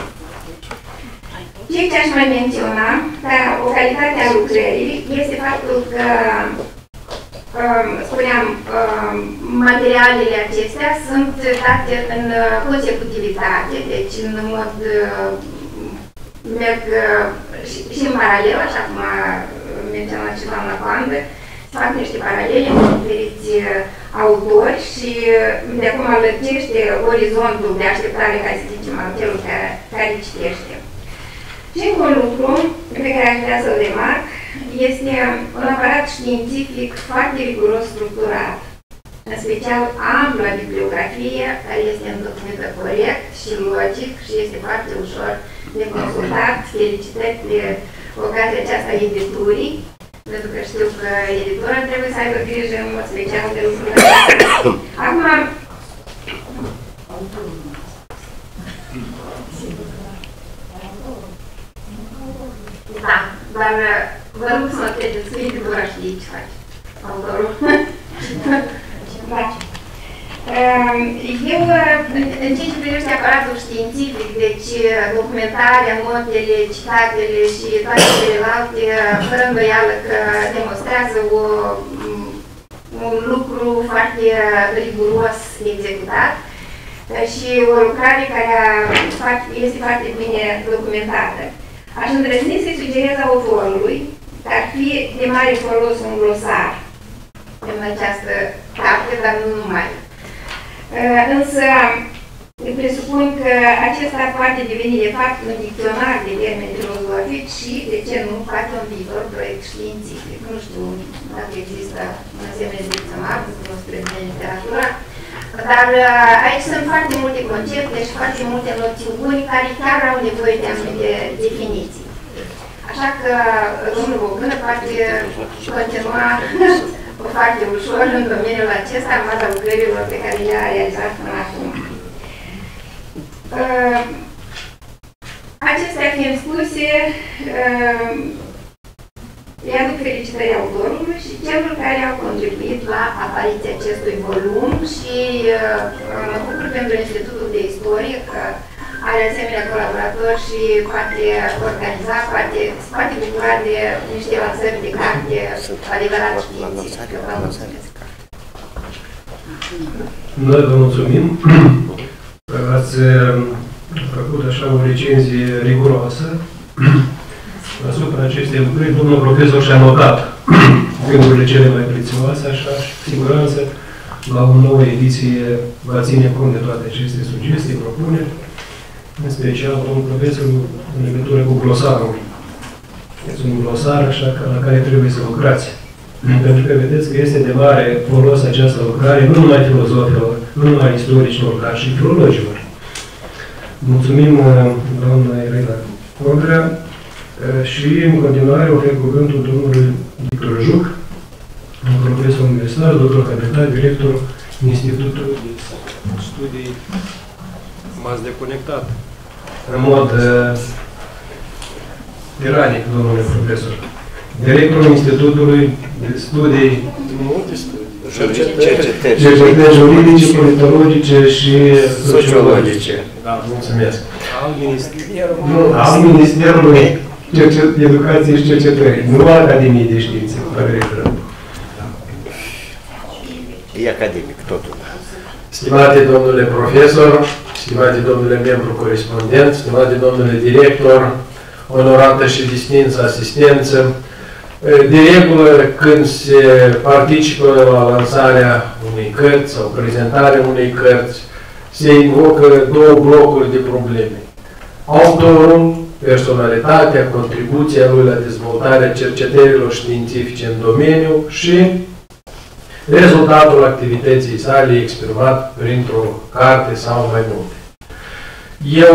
Ce aș mai menționa, ca o calitate a lucrării, este faptul că spuneam, materialele acestea sunt date în consecutivitate, deci în mod merg și în paralel, așa cum a menționat și doamna Pandă, se fac niște paralele cu diferiți autori și de acum lărgește orizontul de așteptare, ca să zicem, al celor care citește. Și încă un lucru pe care aș vrea să-l remarc este un aparat științific foarte riguros structurat, în special ampla bibliografie, care este întocmită corect și logic și este foarte ușor de consultat. Felicitări de ocazia aceasta editurii, pentru că știu că editura trebuie să aibă grijă în mod special de lucrurile astea. Acum, da, dar vă rog să mă credeți că editura știe ce face autorul. Eu, în ceea ce privește aparatul științific, deci documentarea, notele, citatele și toate celelalte, fără îndoială că demonstrează un lucru foarte riguros executat și o lucrare care este foarte bine documentată. Aș îndrăzni să-i sugerez autorului că ar fi de mare folos un glosar în această carte, dar nu numai. Însă, presupun că acesta poate deveni de fapt un dicționar de termeni filozofici și, de ce nu, poate un viitor proiect științific. Nu știu dacă există un asemenea dicționar, nu spre literatură, dar aici sunt foarte multe concepte și foarte multe noțiuni care chiar au nevoie de anumite definiții. Așa că domnul Bogână poate continua foarte ușor în domeniul acesta, în baza lucrărilor pe care le-a realizat până acum. Acestea fiind spuse, îi aduc felicitări autorului și celor care au contribuit la apariția acestui volum și mă bucur pentru Institutul de Istorie că are asemenea colaboratori și poate organiza, poate bucura de niște lansări de carte adevărat științifice. Vă mulțumesc! Noi vă mulțumim. Ați făcut așa o recenzie riguroasă asupra acestei lucrări. Domnul profesor și-a notat gândurile cele mai prețioase, așa, și cu siguranță la o nouă ediție va ține cont de toate aceste sugestii, propuneri, în special domnul profesor în legătură cu glosarul. Este un glosar așa la care trebuie să lucrați. Pentru că vedeți că este de mare folos această lucrare, nu numai filozofilor, nu numai istoricilor, dar și filologilor. Mulțumim, doamna Irina Condrea, și în continuare ofer cuvântul domnului Victor Juc, un profesor universitar, doctor habilitat, director Institutului de Studii. M-ați deconectat în mod tiranic, domnule profesor. Directorul Institutului de Studii Cercetări juridice, politologice și sociologice. Da, mulțumesc. Al Ministerului Educației și Cercetării, nu al Academiei de Științe, care referăm. E academic, totul. Stimate domnule profesor, stimate domnule membru corespondent, stimate domnule director, onorată și distinsă asistență, de regulă, când se participă la lansarea unei cărți sau prezentarea unei cărți, se invocă două blocuri de probleme. Autorul, personalitatea, contribuția lui la dezvoltarea cercetărilor științifice în domeniu și rezultatul activității sale exprimat printr-o carte sau mai multe. Eu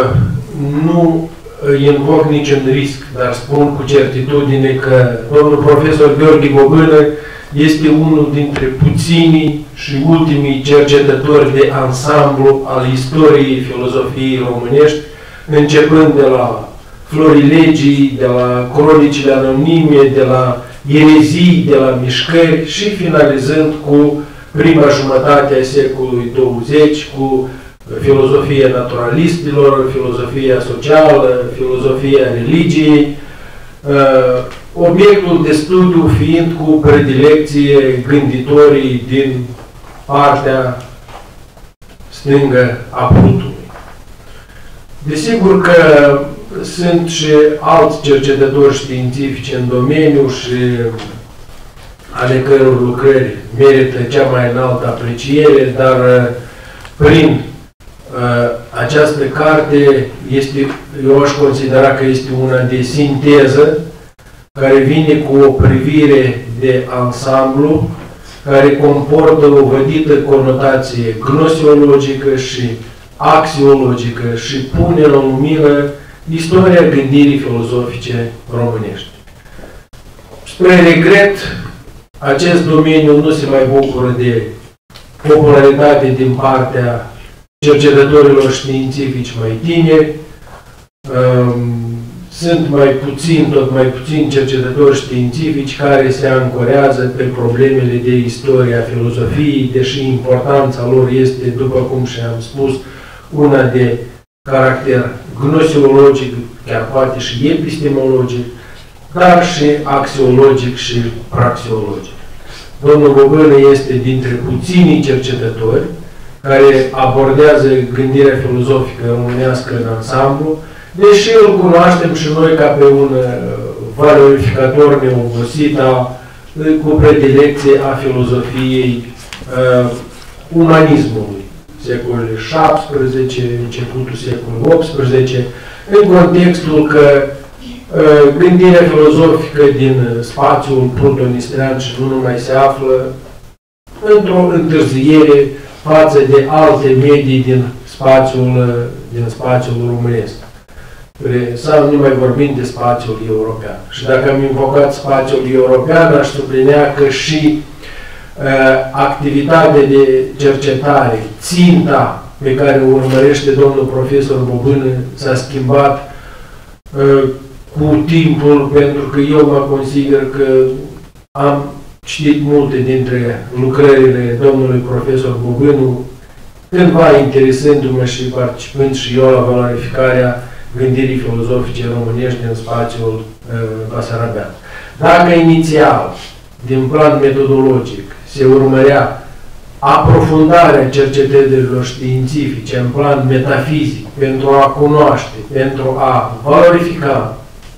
nu invoc niciun risc, dar spun cu certitudine că domnul profesor Gheorghe Bogână este unul dintre puținii și ultimii cercetători de ansamblu al istoriei filozofiei românești, începând de la Florilegii, de la cronicile anonime, de la erezii, de la mișcări și finalizând cu prima jumătate a secolului 20 cu filozofia naturalistilor, filozofia socială, filozofia religiei, obiectul de studiu fiind cu predilecție gânditorii din partea stângă a Plutului. Desigur că sunt și alți cercetători științifici în domeniu și ale căror lucrări merită cea mai înaltă apreciere, dar prin această carte eu aș considera că este una de sinteză, care vine cu o privire de ansamblu, care comportă o vădită conotație gnoseologică și axiologică și pune la lumină istoria gândirii filozofice românești. Spre regret, acest domeniu nu se mai bucură de popularitate din partea cercetătorilor științifici mai tineri. sunt tot mai puțin cercetători științifici care se ancorează pe problemele de istorie a filozofiei, deși importanța lor este, după cum și-am spus, una de caracter gnoseologic, chiar poate și epistemologic, dar și axiologic și praxeologic. Domnul Bobână este dintre puținii cercetători care abordează gândirea filozofică românească în ansamblu, deși îl cunoaștem și noi ca pe un valorificator neobosit cu predilecție a filozofiei umanismului, secolele 17, începutul secolului 18, în contextul că gândirea filozofică din spațiul protonistrian și nu numai se află într-o întârziere față de alte medii din spațiul românesc. Sau nu mai vorbim de spațiul european. Și dacă am invocat spațiul european, aș sublinea că și activitatea de cercetare, ținta pe care o urmărește domnul profesor Bobână s-a schimbat cu timpul, pentru că eu mă consider că am citit multe dintre lucrările domnului profesor Bobână, cândva interesându-mă și participând și eu la valorificarea gândirii filozofice românești în spațiul basarabean. Dacă inițial, din plan metodologic, se urmărea aprofundarea cercetărilor științifice în plan metafizic pentru a cunoaște, pentru a valorifica,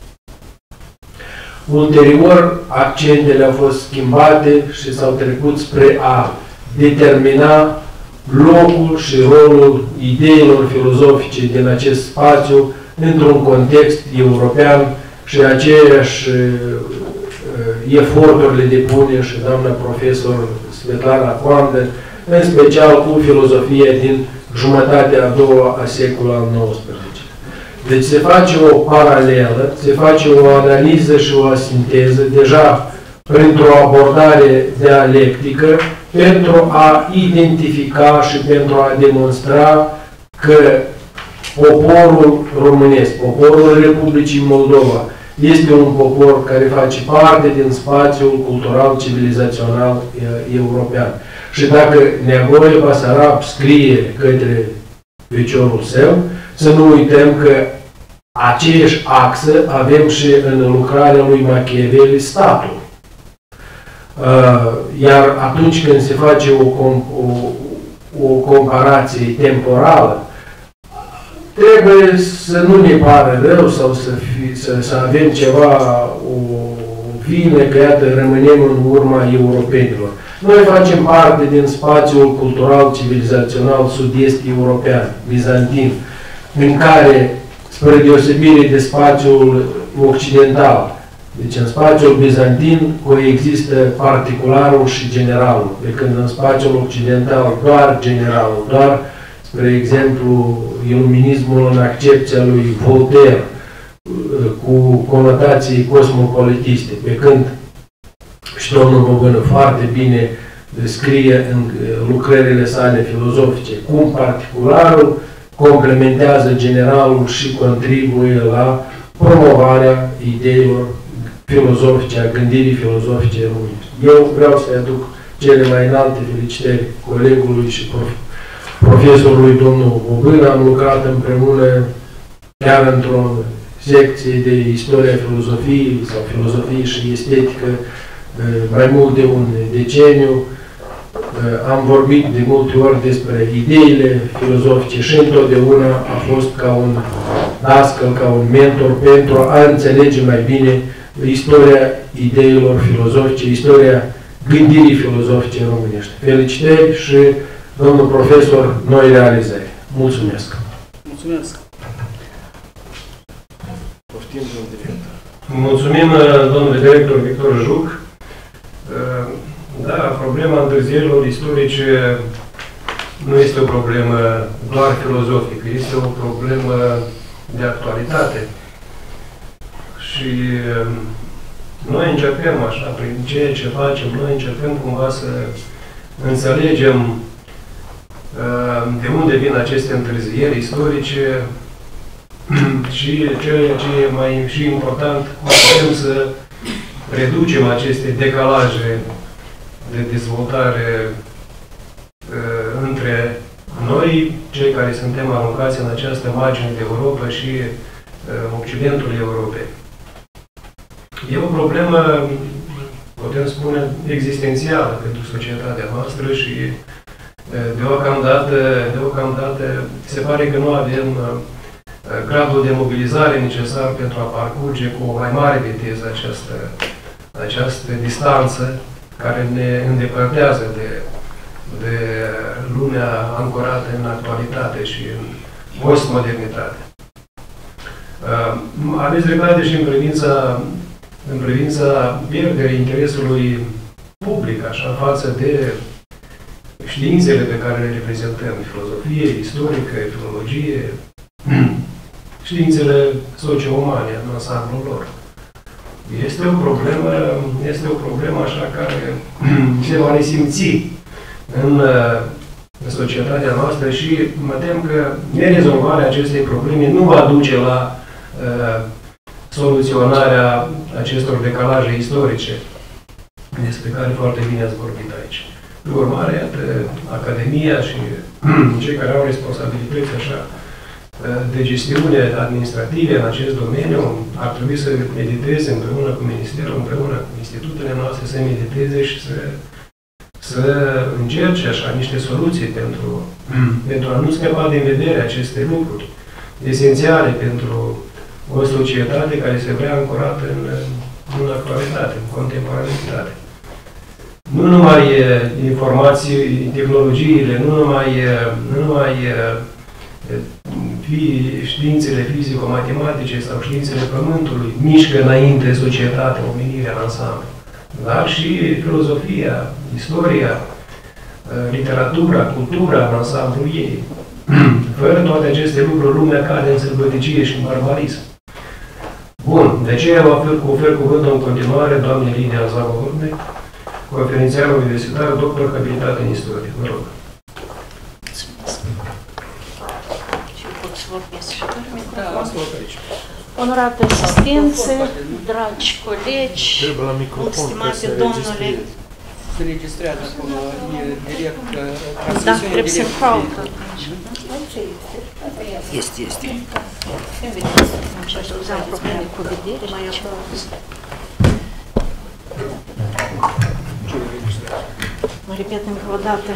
ulterior accentele au fost schimbate și s-au trecut spre a determina locul și rolul ideilor filozofice din acest spațiu într-un context european și aceiași eforturile depune și doamna profesor Svetlana Coandă, în special cu filozofia din jumătatea a doua a secolului al XIX. Deci se face o paralelă, se face o analiză și o sinteză deja printr-o abordare dialectică pentru a identifica și pentru a demonstra că poporul românesc, poporul Republicii Moldova, este un popor care face parte din spațiul cultural civilizațional european. Și dacă Neagoe Basarab scrie către feciorul său, să nu uităm că aceeași axă avem și în lucrarea lui Machiavelli, Statul. Iar atunci când se face o comparație temporală, trebuie să nu ne pară rău sau să avem ceva, o vină că, iată, rămânem în urma europenilor. Noi facem parte din spațiul cultural civilizațional sud-est european, bizantin, în care, spre deosebire de spațiul occidental, deci în spațiul bizantin coexistă particularul și generalul, pe când în spațiul occidental doar generalul, doar, spre exemplu, iluminismul în accepția lui Voltaire, cu conotații cosmopolitiste, pe când și domnul Bobână foarte bine descrie în lucrările sale filozofice cum particularul complementează generalul și contribuie la promovarea ideilor filozofice, a gândirii filozofice românești. Eu vreau să-i aduc cele mai înalte felicitări colegului și profesorului domnul Bobână. Am lucrat împreună chiar într-o secție de istoria filozofiei sau filozofie și estetică mai mult de un deceniu. Am vorbit de multe ori despre ideile filozofice și întotdeauna a fost ca un dascăl, ca un mentor pentru a înțelege mai bine istoria ideilor filozofice, istoria gândirii filozofice românești. Felicitări și domnul profesor, noi realizări. Mulțumesc! Mulțumesc! Poftim, domnul director. Mulțumim, domnule director Victor Juc. Da, problema întârzierilor istorice nu este o problemă doar filozofică, este o problemă de actualitate. Și noi încercăm așa, prin ceea ce facem, noi încercăm cumva să înțelegem de unde vin aceste întârzieri istorice și ceea ce e mai și important, cum putem să reducem aceste decalaje de dezvoltare între noi, cei care suntem aruncați în această margine de Europa și Occidentul Europei. E o problemă, putem spune, existențială pentru societatea noastră și deocamdată se pare că nu avem gradul de mobilizare necesar pentru a parcurge cu o mai mare viteză această distanță care ne îndepărtează de lumea ancorată în actualitate și în postmodernitate. Aveți dreptate și în privința pierderii interesului public, așa, față de științele pe care le reprezentăm, filozofie, istorică, filologie, științele socio-umane în ansamblul lor. Este o problemă așa care se va resimți în societatea noastră și mă tem că nerezolvarea acestei probleme nu va duce la soluționarea acestor decalaje istorice despre care foarte bine ați vorbit aici. Pe urmare, iată, Academia și cei care au responsabilități așa de gestiune administrative în acest domeniu ar trebui să mediteze împreună cu Ministerul, împreună cu institutele noastre, să mediteze și să încerce așa niște soluții pentru a nu scăpa din vedere aceste lucruri esențiale pentru o societate care se vrea ancorată în actualitate, în contemporaneitate. Nu numai informații, tehnologiile, nu numai științele fizico-matematice sau științele Pământului mișcă înainte societatea, omenirea în ansamblu, dar și filozofia, istoria, literatura, cultura în ansamblu ei. Fără toate aceste lucruri, lumea cade în sălbăticie și în barbarism. Bun, de aceea ofer cuvântul în continuare doamnei Lidia Zavorne, conferențiar universitar, doctor habilitat în istorie. Vă rog. Onorată asistență, dragi colegi, stimate domnule, se registrează acolo, e direct da, trebuie să caut. Este. Și aș am probleme cu vedere și ceva. Mă repet încă o dată.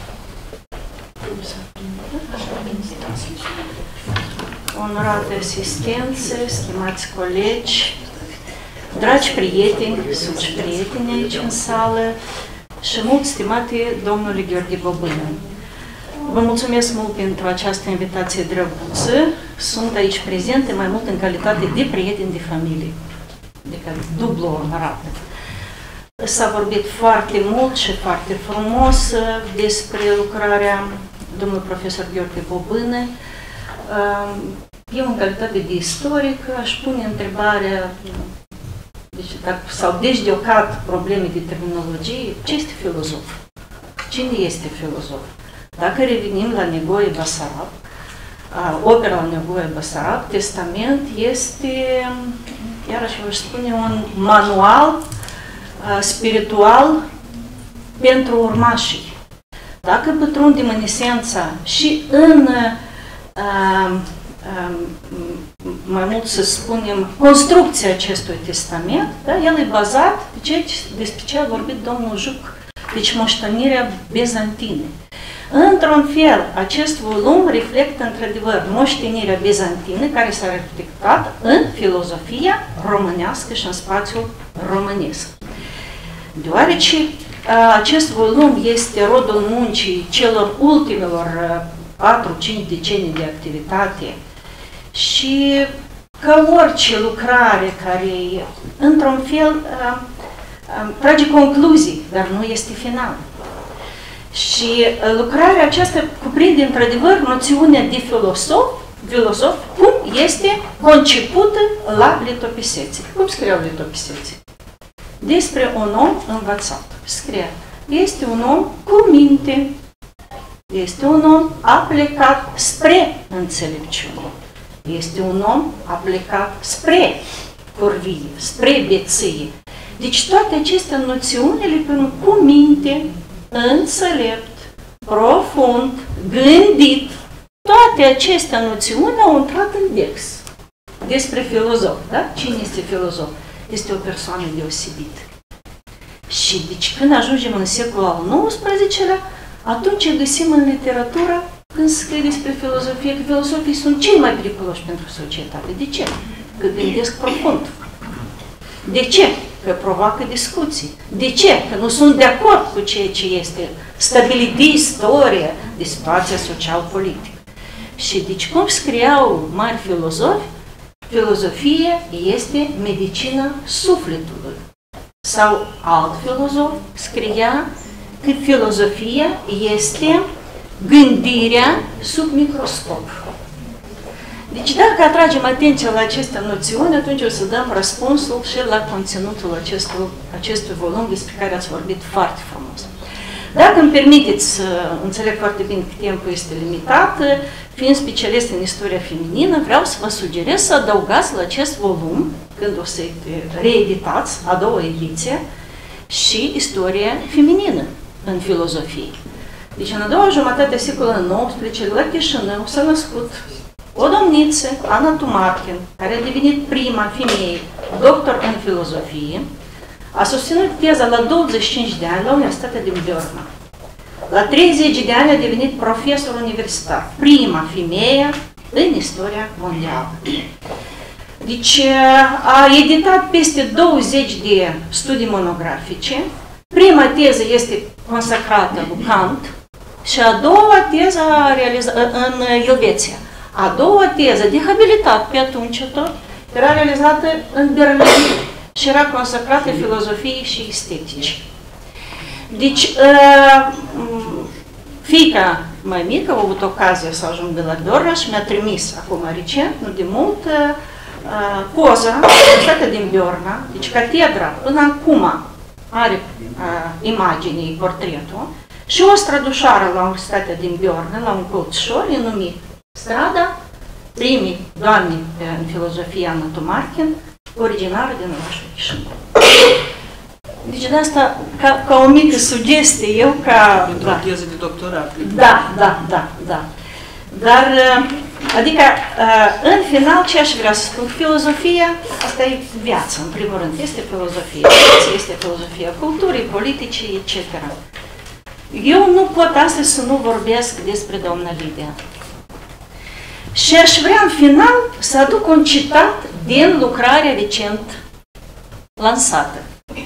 Onorată asistență, stimați colegi, dragi prieteni, sunt și prieteni aici în sală și mult stimate domnule Gheorghe Bobână. Vă mulțumesc mult pentru această invitație drăguță. Sunt aici prezente mai mult în calitate de prieteni de familie, adică dublu onorată. S-a vorbit foarte mult și foarte frumos despre lucrarea domnului profesor Gheorghe Bobână. Eu, în calitate de istoric, aș pune întrebarea, sau deocamdată probleme de terminologie, ce este filozof? Cine este filozof? Dacă revenim la Negoie Basarab, opera la Negoie Basarab, Testament este, iarăși vă spune, un manual spiritual pentru urmașii. Dacă pătrundem în esența și în mai mult să spunem, construcția acestui testament, da, el e bazat despre ce a vorbit domnul Juc, deci moștenirea bizantină. Într-un fel, acest volum reflectă într-adevăr moștenirea bizantină care s-a reflectat în filozofia românească și în spațiul românesc. Deoarece acest volum este rodul muncii celor ultimelor 4-5 decenii de activitate și ca orice lucrare care, într-un fel, trage concluzii, dar nu este final. Și lucrarea aceasta cuprinde, într-adevăr, noțiunea de filozof, cum este concepută la litopisețe. Cum scriau litopisețe? Despre un om învățat. Scria, este un om cu minte, este un om aplicat spre înțelepciune. Este un om aplicat spre corvie, spre beție. Deci toate aceste noțiuni le pun cu minte, înțelept, profund, gândit. Toate aceste noțiuni au intrat în Dex. Despre filozof, da? Cine este filozof? Este o persoană deosebită. Și deci când ajungem în secolul al XIX-lea, atunci găsim în literatură, când se scrie despre filozofie, că filozofii sunt cei mai periculoși pentru societate. De ce? Că gândesc profund. De ce? Că provoacă discuții. De ce? Că nu sunt de acord cu ceea ce este stabilit de istorie, de situația social-politică. Și deci cum scriau mari filozofi, filozofie este medicina sufletului. Sau alt filozof scria că filozofia este gândirea sub microscop. Deci dacă atragem atenția la aceste noțiuni, atunci o să dăm răspunsul și la conținutul acestui volum despre care ați vorbit foarte frumos. Dacă îmi permiteți, înțeleg foarte bine că timpul este limitat, fiind specialist în istoria feminină, vreau să vă sugerez să adăugați la acest volum, când o să-i reeditați, a doua ediție, și istoria feminină în filozofie. Deci în a doua jumătate a secolului XIX, la Chișinău, s-a născut o domniță, Ana Tumarkin, care a devenit prima femeie doctor în filozofie, a susținut teza la 25 de ani la Universitatea din Berna. La 30 de ani a devenit profesor universitar, prima femeie în istoria mondială. Deci a editat peste 20 de studii monografice. Prima teză este consacrată lui Kant și a doua teză în Elveția. A doua teză de habilitate pe atunci tot era realizată în Berlin și era consacrată filozofiei și estetici. Deci, fiica mai mică a avut ocazia să ajungă la Berna și mi-a trimis acum recent, nu de mult, poza, Universitatea din Berna, deci catedra până acum are imaginii, portretul, și o strădușoară la Universitatea din Berna, la un colțișor, numit Strada primii doamne în filozofie Ana Tumarkin, originară din orașul Chișinău. Deci de asta, ca o mică sugestie, eu ca... Pentru o teză de doctorat. Da. Dar, adică, în final, ce aș vrea să spun? Filozofia, asta e viața, în primul rând, este filozofia. Este filozofia culturii, politicii, etc. Eu nu pot astăzi să nu vorbesc despre doamna Lidia. Și aș vrea în final să aduc un citat din lucrarea recent lansată.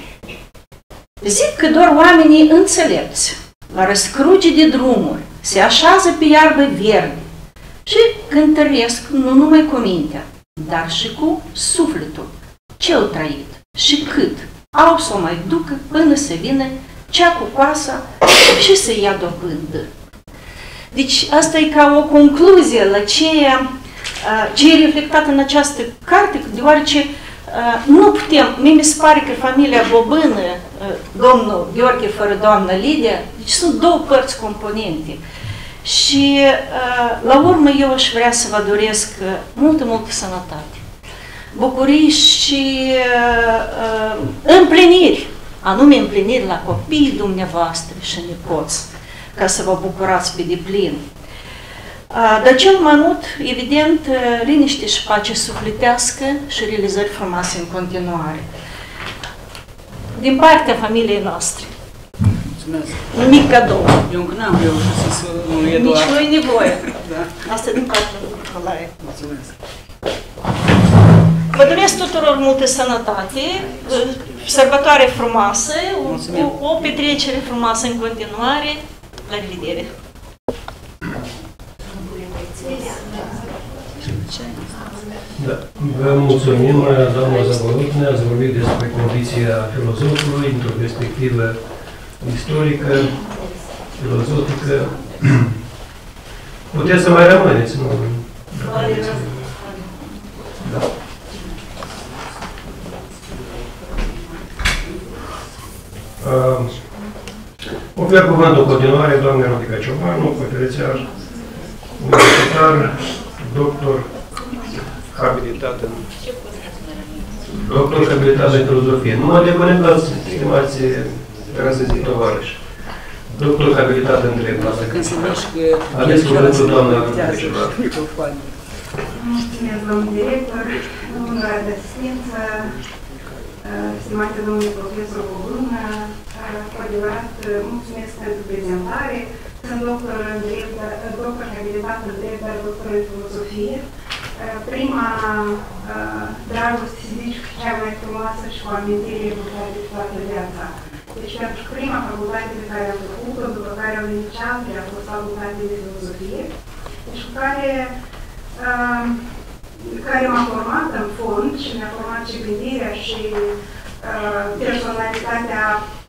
Zic că doar oamenii înțelepți, la răscruce de drumuri, se așează pe iarbă verde și cântăresc nu numai cu mintea, dar și cu sufletul, cel trăit și cât au să o mai ducă până să vină cea cu coasa și să ia dobândă. Deci asta e ca o concluzie la ce e reflectat în această carte, deoarece nu putem, mie mi se pare că familia Bobână, domnul Gheorghe fără doamna Lidia, deci sunt două părți componente. Și la urmă eu aș vrea să vă doresc multă sănătate, bucurii și împliniri, anume împliniri la copiii dumneavoastră și nepoți, ca să vă bucurați pe deplin. Dar cel mai mult, evident, liniște și pace sufletească și realizări frumoase în continuare. Din partea familiei noastre. Mulțumesc. Un mic cadou. Eu încă n-am reușit să nu e doar... Nici nu e nevoie. Da. Asta din partea lui Nicolae. Mulțumesc. Vă doresc tuturor multă sănătate, sărbătoare frumoasă, o petrecere frumoasă în continuare. La revedere! Da. Vă mulțumim, doamna Zabolotne, ați vorbit despre condiția filozofului într-o perspectivă istorică, filozofică. Puteți să mai rămâneți, nu? Da. Ofer cuvântul în continuare, doamne Rodica Ciobanu, conferențiar, universitar, doctor habilitat în... Doctor habilitat în filozofie. Nu mă deconectați, stimați răzăzii tovarăși. Doctor habilitat în drept. Aveți cuvântul, doamna Vecevar. Mulțumesc, domnul director, domnul de asistență, stimate domnule profesor Bobună, cu adevărat mulțumesc pentru prezentare. Sunt doctor habilitat în drept, dar doctor în filozofie. Prima dragoste, să zici, cea mai frumoasă și cu amintire cu care de toată viața. Deci pentru prima facultate pe care am făcut-o, după care au venit cealaltă, a fost facultate de filozofie, deci cu care m-a format în fond și mi-a format și gândirea și personalitatea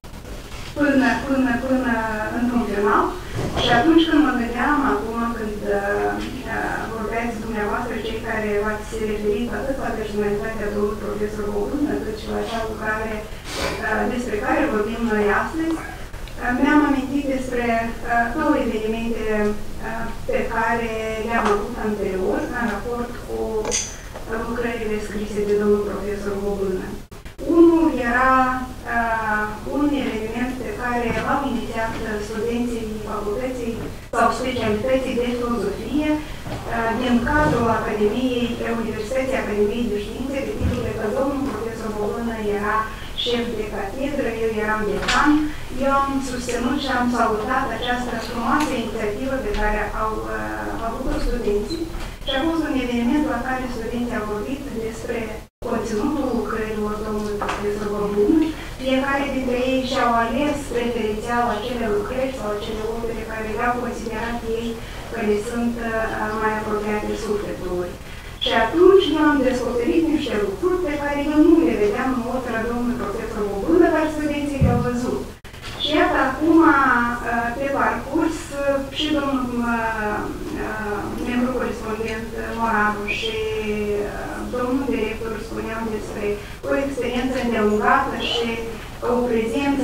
până într-un final. Și atunci când mă gândeam, acum când vorbeați dumneavoastră, cei care v-ați referit atât la personalitatea domnului profesor Bobună, cât și la acea lucrare despre care vorbim noi astăzi, mi-am amintit despre două evenimente pe care le-am avut anterior, în raport cu lucrările scrise de domnul profesor Bobună. Unul era un eveniment pe care l-au inițiat studenții facultății sau specialității de filozofie din cadrul Universității Academiei de Științe, de titlul că domnul profesor Bobună era șef de catedră, eu eram decan. Eu am susținut și am salutat această frumoasă inițiativă pe care au avut-o studenții și a fost un eveniment la care studenții au vorbit despre conținutul lucrărilor domnului profesor Bobună. Fiecare dintre ei și-au ales preferențial acele lucrări sau acele opere care le-au considerat ei că le sunt mai apropiate sufletului. Și atunci eu am descoperit niște lucruri pe care eu nu le vedeam în opera domnului profesor Bobună, dar studenții le-au văzut. Și iată acum, pe parcurs, și domnul membru corespondent Moraru și domnul director spuneau despre o experiență îndelungată și o prezență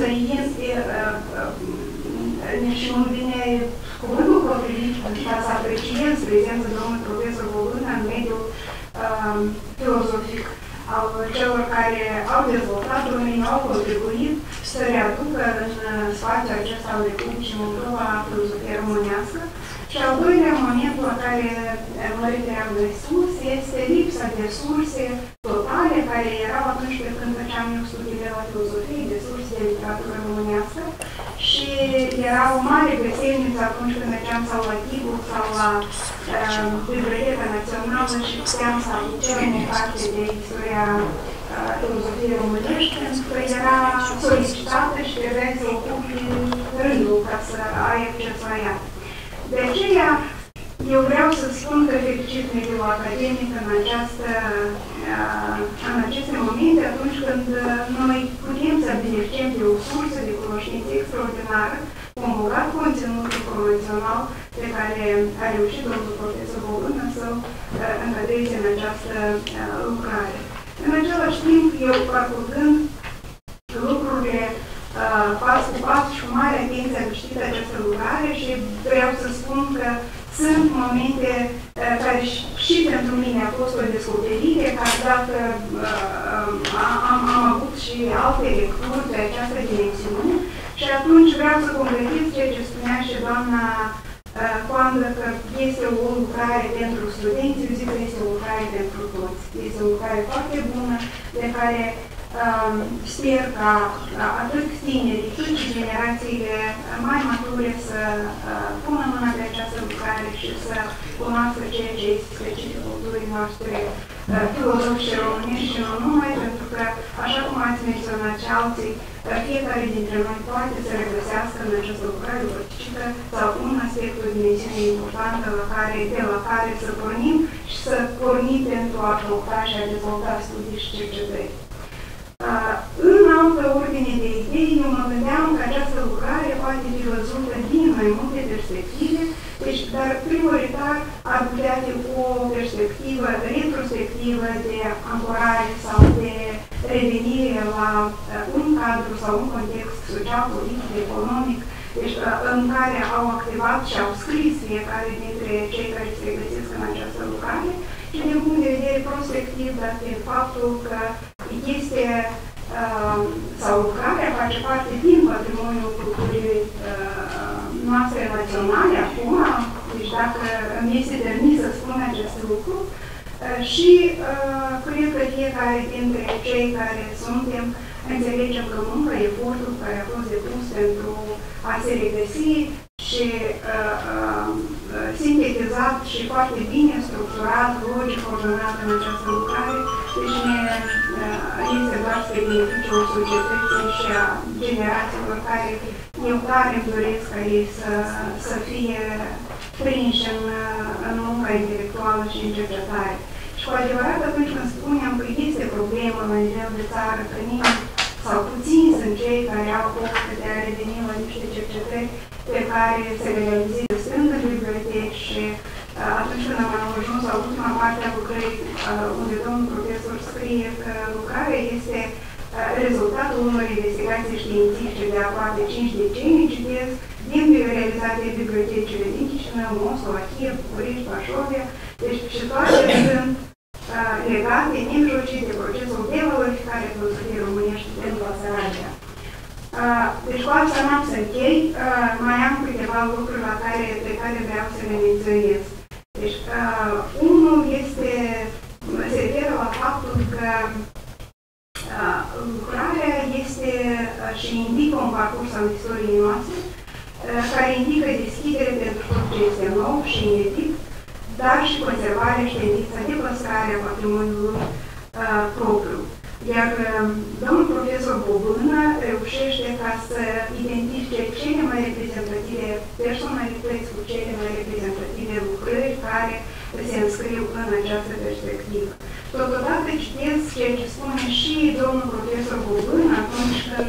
și nu vine cuvântul potrivit ca să apreciez prezența domnului profesor Bobună în mediul filozofic al celor care au dezvoltat domeniul, au contribuit să readucă în spațiul acesta al Republicii Moldova filozofia românească. Și al doilea moment la care mă refeream de sus este lipsa de surse totale care erau atunci când făceam eu studiile la filozofie, de surse de literatură românească și era o mare găselniță atunci când mergeam sau la Tibu sau la Biblioteca Națională și puteam să aducem o parte de istoria filozofiei românești, pentru că era solicitată și trebuia să ocupi rândul ca să ai acces la ea. De aceea, eu vreau să spun că fericit mediul academic în aceste momente, atunci când noi putem să beneficiem de o sursă de cunoștință extraordinară, cu un bogat conținut informațional pe care a reușit domnul profesor Bobună să-l încadreze în această lucrare. În același timp, eu parcurgând lucrurile pas cu pas și cu mare atenție am citit această lucrare și vreau să spun că sunt momente care și pentru mine a fost o descoperire, că dacă am avut și alte lecturi pe această dimensiune și atunci vreau să concretez ceea ce spunea și doamna Coandă, că este o lucrare pentru studenți, eu zic că este o lucrare pentru toți. Este o lucrare foarte bună, de care sper ca atât tinerii, cât și generațiile mai mature să pună mâna pe această lucrare și să cunoască ceea ce este specific culturii noastre filozofice românești și nu numai, pentru că, așa cum ați menționat și alții, fiecare dintre noi poate să regăsească în această lucrare logicică sau un aspect, o dimensiune importantă de la care să pornim și să pornim pentru a adopta și a dezvolta studii și cercetări. În altă ordine de idei, eu mă gândeam că această lucrare poate fi văzută din mai multe perspective, deci, dar prioritar ar putea fi o perspectivă retrospectivă de ancorare sau de revenire la un cadru sau un context social, politic, economic, deci în care au activat și au scris fiecare dintre cei care se găsesc în această lucrare și din punct de vedere prospectiv, dar prin faptul că este sau lucrarea face parte din patrimoniul culturii noastre naționale acum, deci dacă îmi este permis să spun acest lucru, și cred că fiecare dintre cei care suntem înțelegem că munca, efortul care a fost depus pentru a se regăsi și sintetizat și foarte bine structurat, logic, ordonat în această lucrare, deci ne este doar spre beneficiul societății și a generațiilor care eu tare îmi doresc ca ei să fie prinși în munca intelectuală și în cercetare. Și cu adevărat atunci când spunem că este problemă la nivel de țară, că nimeni sau puțini sunt cei care au poftă de a reveni la niște cercetări pe care se realizeze strând în biblioteci și atunci când am ajuns la ultima parte a lucrării, unde domnul profesor scrie că lucrarea este rezultatul unor investigații științifice de aproape 5 decenii, citesc, din realizate bibliotecile din Chișinău, Moscova, Kiev, București, Vașovia, deci și toate sunt legate, nemijlocit de procesul de valorificare a filozofiei românești în Basarabia. Deci cu asta n-am să închei, mai am câteva lucruri pe care vreau să le menționez. Deci, unul se referă la faptul că lucrarea este și indică un parcurs al istoriei noastre, care indică deschidere pentru tot ce este nou și inedit, dar și conservarea și tendința de păstrare a patrimoniului propriu. Iar domnul profesor Bobână reușește ca să identifice cele mai reprezentative personalități cu cele mai reprezentative lucrări care se înscriu în această perspectivă. Totodată citesc ceea ce spune și domnul profesor Bobână atunci când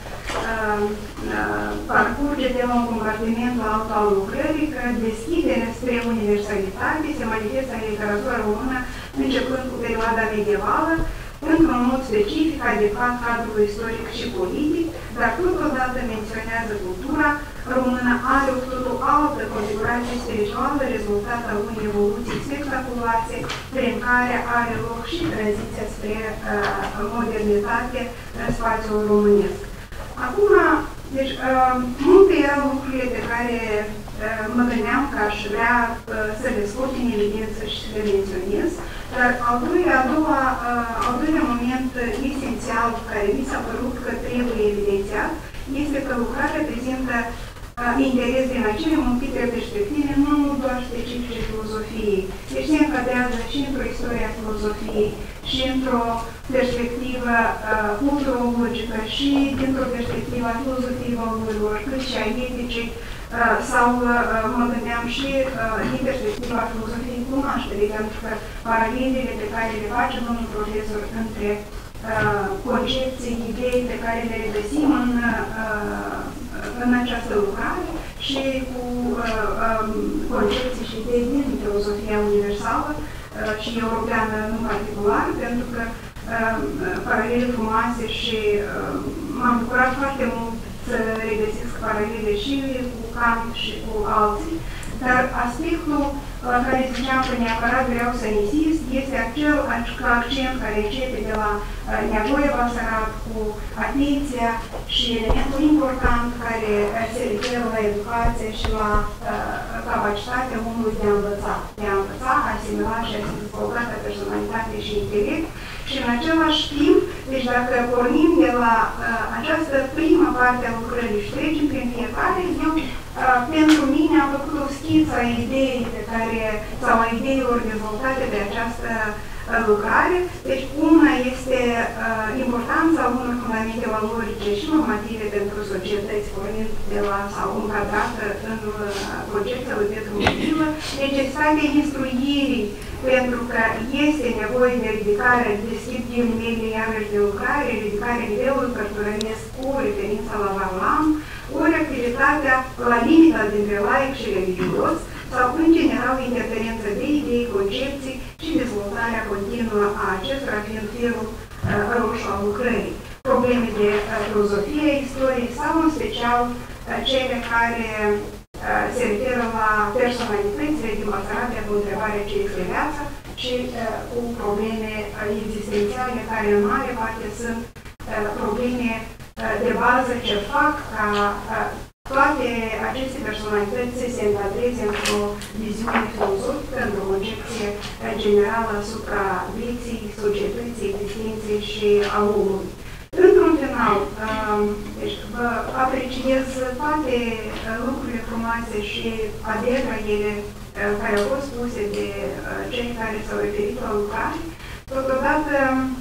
parcurge de la un compartiment la altul al lucrării, că deschiderea spre universalitate se manifestă în literatura română începând cu perioada medievală, într-un mod specific, adecvat cadrul istoric și politic, dar totodată menționează cultura română, are o totul altă configurație spirituală, rezultat al unei evoluții spectaculoase, prin care are loc și tranziția spre modernitate în spațiul românesc. Acum, deci, multe erau lucrurile pe care mă gândeam că aș vrea să le scot în evidență și să le menționez, dar al doilea moment esențial care mi s-a părut că trebuie evidențiat este că lucrarea prezintă interes din acele multiple perspective, nu doar specifice filozofiei. Deci se încadrează și într-o istorie a filozofiei, și într-o perspectivă culturologică, și dintr-o perspectivă a filozofiei valorilor, cât și a eticii, sau mă gândeam și din perspectiva filozofiei cunoașterii, pentru că paralelele pe care le face domnul profesor între concepții, idei pe care le regăsim în această lucrare și cu concepții și idei din filozofia universală și europeană în particular, pentru că paralele frumoase și m-am bucurat foarte mult să regăsesc paralele și cu Kant și cu alții, dar aspectul care ziceam că neapărat vreau să insist este acel accent care începe de la Neagoe Basarab cu atenția și elementul important care se referă la educație și la capacitatea omului de a învăța, a asimila și a se dezvolta ca personalitate și intelect. Și în același timp, deci dacă pornim de la această primă parte a lucrării și trecem prin fiecare, eu pentru mine am făcut o schiță a ideii pe care, sau a ideilor dezvoltate de această lucrare. Deci una este importanța unor fundamente valorice și normative pentru societăți, pornind de la sau încadrată în concepția lui Petru Motivă, necesitatea instruirii, pentru că este nevoie de ridicare, deschid ghilimele iarăși de lucrare, ridicarea nivelului cărturănesc cu referință la Varlam, ori activitatea la limita dintre laic și religios, sau în general interferență de idei, concepții și dezvoltarea continuă a acestora fiind firul roșu al lucrării. Probleme de filozofie, istorie sau în special cele care se referă la personalitățile din Basarabia cu întrebarea ce este viața și cu probleme existențiale, care în mare parte sunt probleme de bază ce fac ca toate aceste personalități să se încadreze într-o viziune filozofică, într-o concepție generală asupra vieții, societății, existenței și a omului. Într-un final, deci, vă apreciez toate lucrurile frumoase și ader la ele care au fost spuse de cei care s-au referit la lucrare. Totodată,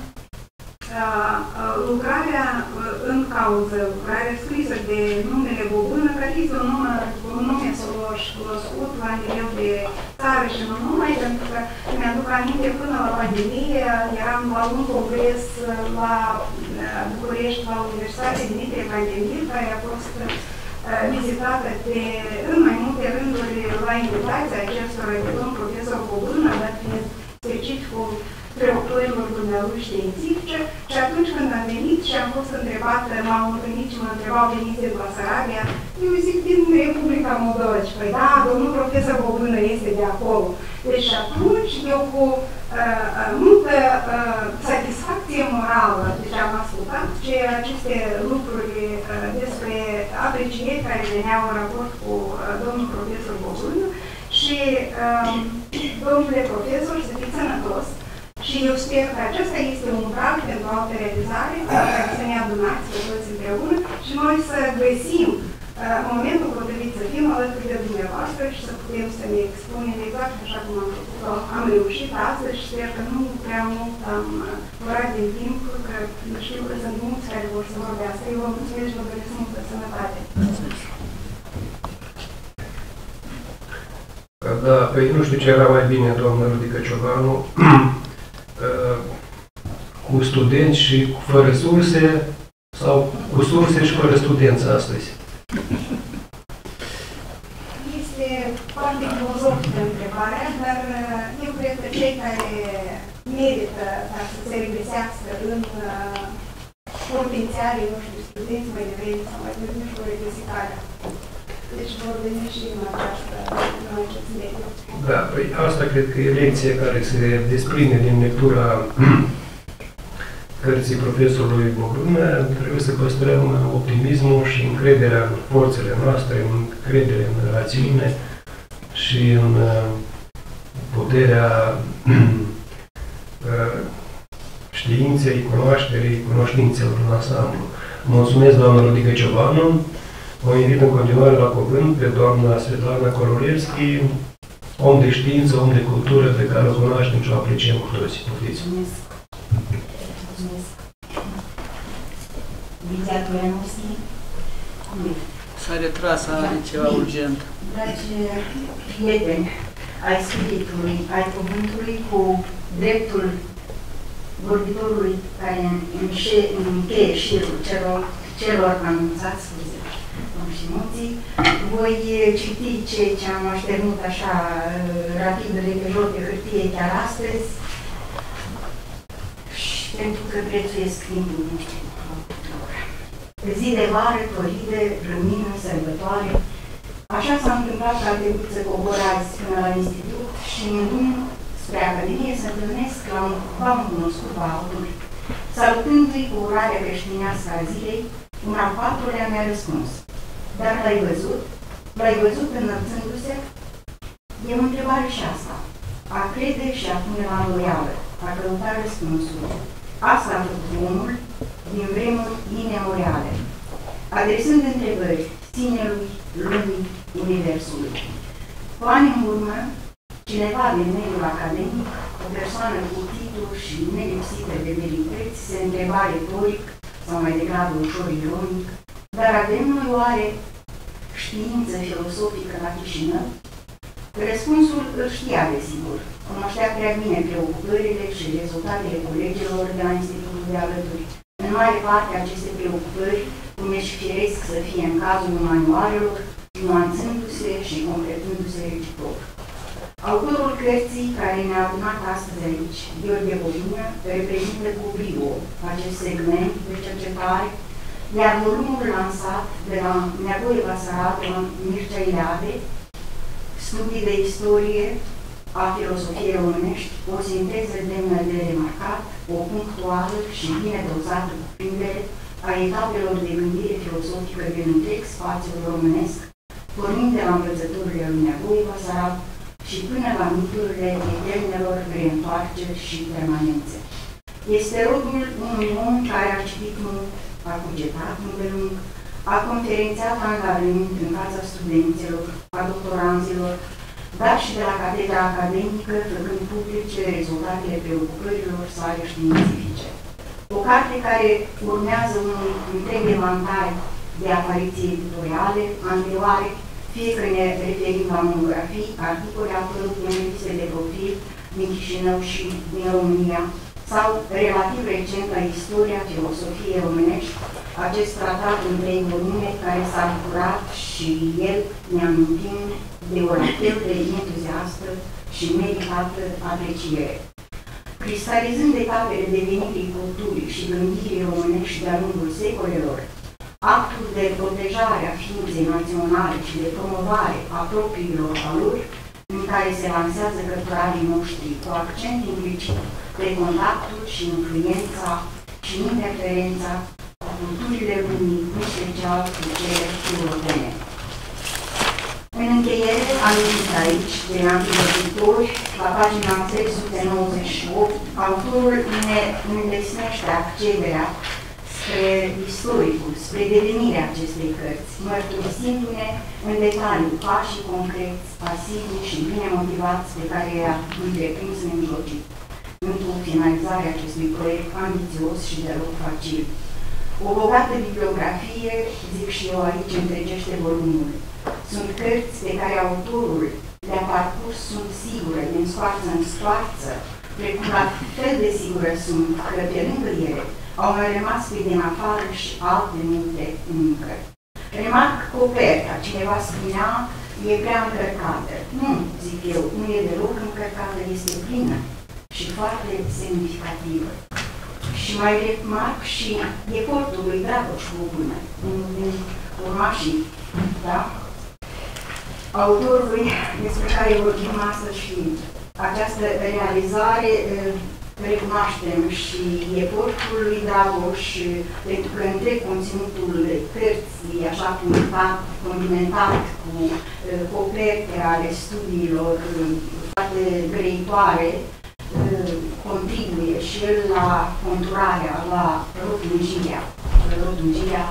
lucrarea în cauză, lucrarea scrisă de numele Bobână, care este un nume cunoscut la nivel de țară și nu numai, pentru că mi-aduc aminte până la pandemie, eram la un congres la București, la Universitatea Dimitrie Cantemir, care a fost vizitată în mai multe rânduri la invitația acestora de domn profesor Bobână, dat fiind specificul preocupărilor dumnealui științifice, și atunci când am venit și am fost întrebată, m-au întâlnit și mă întrebau, veniți din Basarabia, eu zic din Republica Moldova. Și păi da, domnul profesor Bobână este de acolo. Deci atunci eu cu multă satisfacție morală, deci am ascultat aceste lucruri despre aprecieri care veneau în raport cu domnul profesor Bobână și domnule profesor, să fiți sănătos. Și eu sper că acesta este un prag pentru altă realizare, care să ne adunați pe toți împreună și noi să găsim momentul potrivit să fim alături de dumneavoastră și să putem să ne expunem exact așa cum am reușit astăzi și sper că nu prea mult am luat din timp, că știu că sunt mulți care vor să vorbească. Eu vă mulțumesc și vă doresc multă sănătate. Da, păi nu știu ce era mai bine, doamnă Rudică Ciobanu, cu studenți și fără surse, sau cu surse și fără studenți astăzi? Este foarte filozofică întrebarea, dar eu cred că cei care merită ca să se regăsească în potențialii noștri studenți mai devreme sau mai devreme și vor regăsi calea. Deci vor veni și în acest mediu. Da, păi asta cred că e lecția care se desprinde din lectura cărții profesorului Bobână. Trebuie să păstrăm optimismul și încrederea în forțele noastre, încrederea în rațiune și în puterea științei, cunoașterii, cunoștințelor în ansamblu. Mulțumesc, doamnă Rudică Ciobanu. O invit în continuare la cuvânt pe doamna Svetlana Korolevski, om de știință, om de cultură, pe care o cunoaștem și o apreciem cu toții. Poftiți! Mulțumesc! Viziatorenovski. S-a retras, are ceva urgent. Dragi prieteni ai spiritului, ai cuvântului, cu dreptul vorbitorului care încheie șirul celor anunțați, și mulții, voi citi ceea ce am așternut așa rapid de pe jur de hârtie chiar astăzi, și pentru că prețuiesc timpul nostru. Zi de vară, floride, lumină, sărbătoare. Așa s-a întâmplat că a trebuit să cobor azi până la institut și în drum spre Academie să întâlnesc la un v-am cunoscut pe altul. Salutându-i cu urarea creștinească a zilei, un al patrulea mi-a răspuns. Dar l-ai văzut? L-ai văzut înălțându-se? E o întrebare și asta. A crede și a pune la îndoială, a căuta răspunsul. Asta a făcut omul din vremuri imemoriale, adresând întrebări sinelui, lumii, universului. Cu ani în urmă, cineva din mediul academic, o persoană cu titlu și nelipsită de verități, se întreba retoric, sau mai degrabă ușor ironic, dar avem noi oare știință filosofică la Chișinău? Răspunsul îl știa, desigur. Cunoștea prea bine preocupările și rezultatele colegilor de la Institutul de alături. În mare parte aceste preocupări, cum e și firesc să fie în cazul manualelor, nuanțându-se și completându-se reciproc. Autorul cărții care ne-a adunat astăzi aici, Gheorghe Bobână, reprezintă cu brio acest segment de cercetare, iar volumul lansat de la Neagoe Basarab, Mircea Iliade, studii de istorie a filosofiei românești, o sinteză demnă de remarcat, o punctuală și bine dozată cuprindere a etapelor de gândire filosofică din întreg spațiul românesc, pornind de la învățăturile lui Nevoie Basarab și până la miturile eternelor reîntoarceri și permanențe. Este rodul unui om care a citit mult, a cugetat îndelung, a conferențiat angajament în fața studenților, a doctoranților, dar și de la catedra academică, făcând publice rezultatele preocupărilor sale științifice. O carte care urmează unui întreg evantai de apariții editoriale, anterioare, fie că ne referim la monografii, articole apărute în reviste de profil din Chișinău și din România, sau relativ recent la istoria filosofiei românești, acest tratat în 3 volume care s-a bucurat și el ne amintind de o fel de entuziastă și meritată apreciere. Cristalizând etapele devenirii culturii și gândirii românești de-a lungul secolelor, actul de protejare a ființei naționale și de promovare a propriilor valori, în care se lansează cărturarii noștri cu accent implicit pe contactul și influența și interferența cu culturile lumii, în special cu cele europene. În încheiere, amintit aici de antivorbitori, la pagina 398, autorul ne îndesnește accederea spre istoricul, spre devenirea acestei cărți, mărturisindu-ne în detaliu pașii concreți, pasivi și bine motivați pe care i-a întreprins nemijlocit pentru finalizarea acestui proiect ambițios și deloc facil. O bogată bibliografie, zic și eu aici, întregește volumul. Sunt cărți pe care autorul le-a parcurs, sunt sigură, din scoarță în scoarță, precum la fel de sigură sunt că pe lângă ele au mai rămas pe din afară și alte multe încă. Remarc coperta, cineva spunea, e prea încărcată. Nu, zic eu, nu e deloc încărcată, este plină și foarte semnificativă. Și mai remarc și efortul lui Dragoș Bubună, din urmașii, da? Autorului despre care vorbim astăzi și această realizare recunoaștem și efortul lui Dragoș, pentru că întreg conținutul cărții, așa condimentat cu coperte ale studiilor foarte grăitoare, contribuie și el la conturarea, la rotunjirea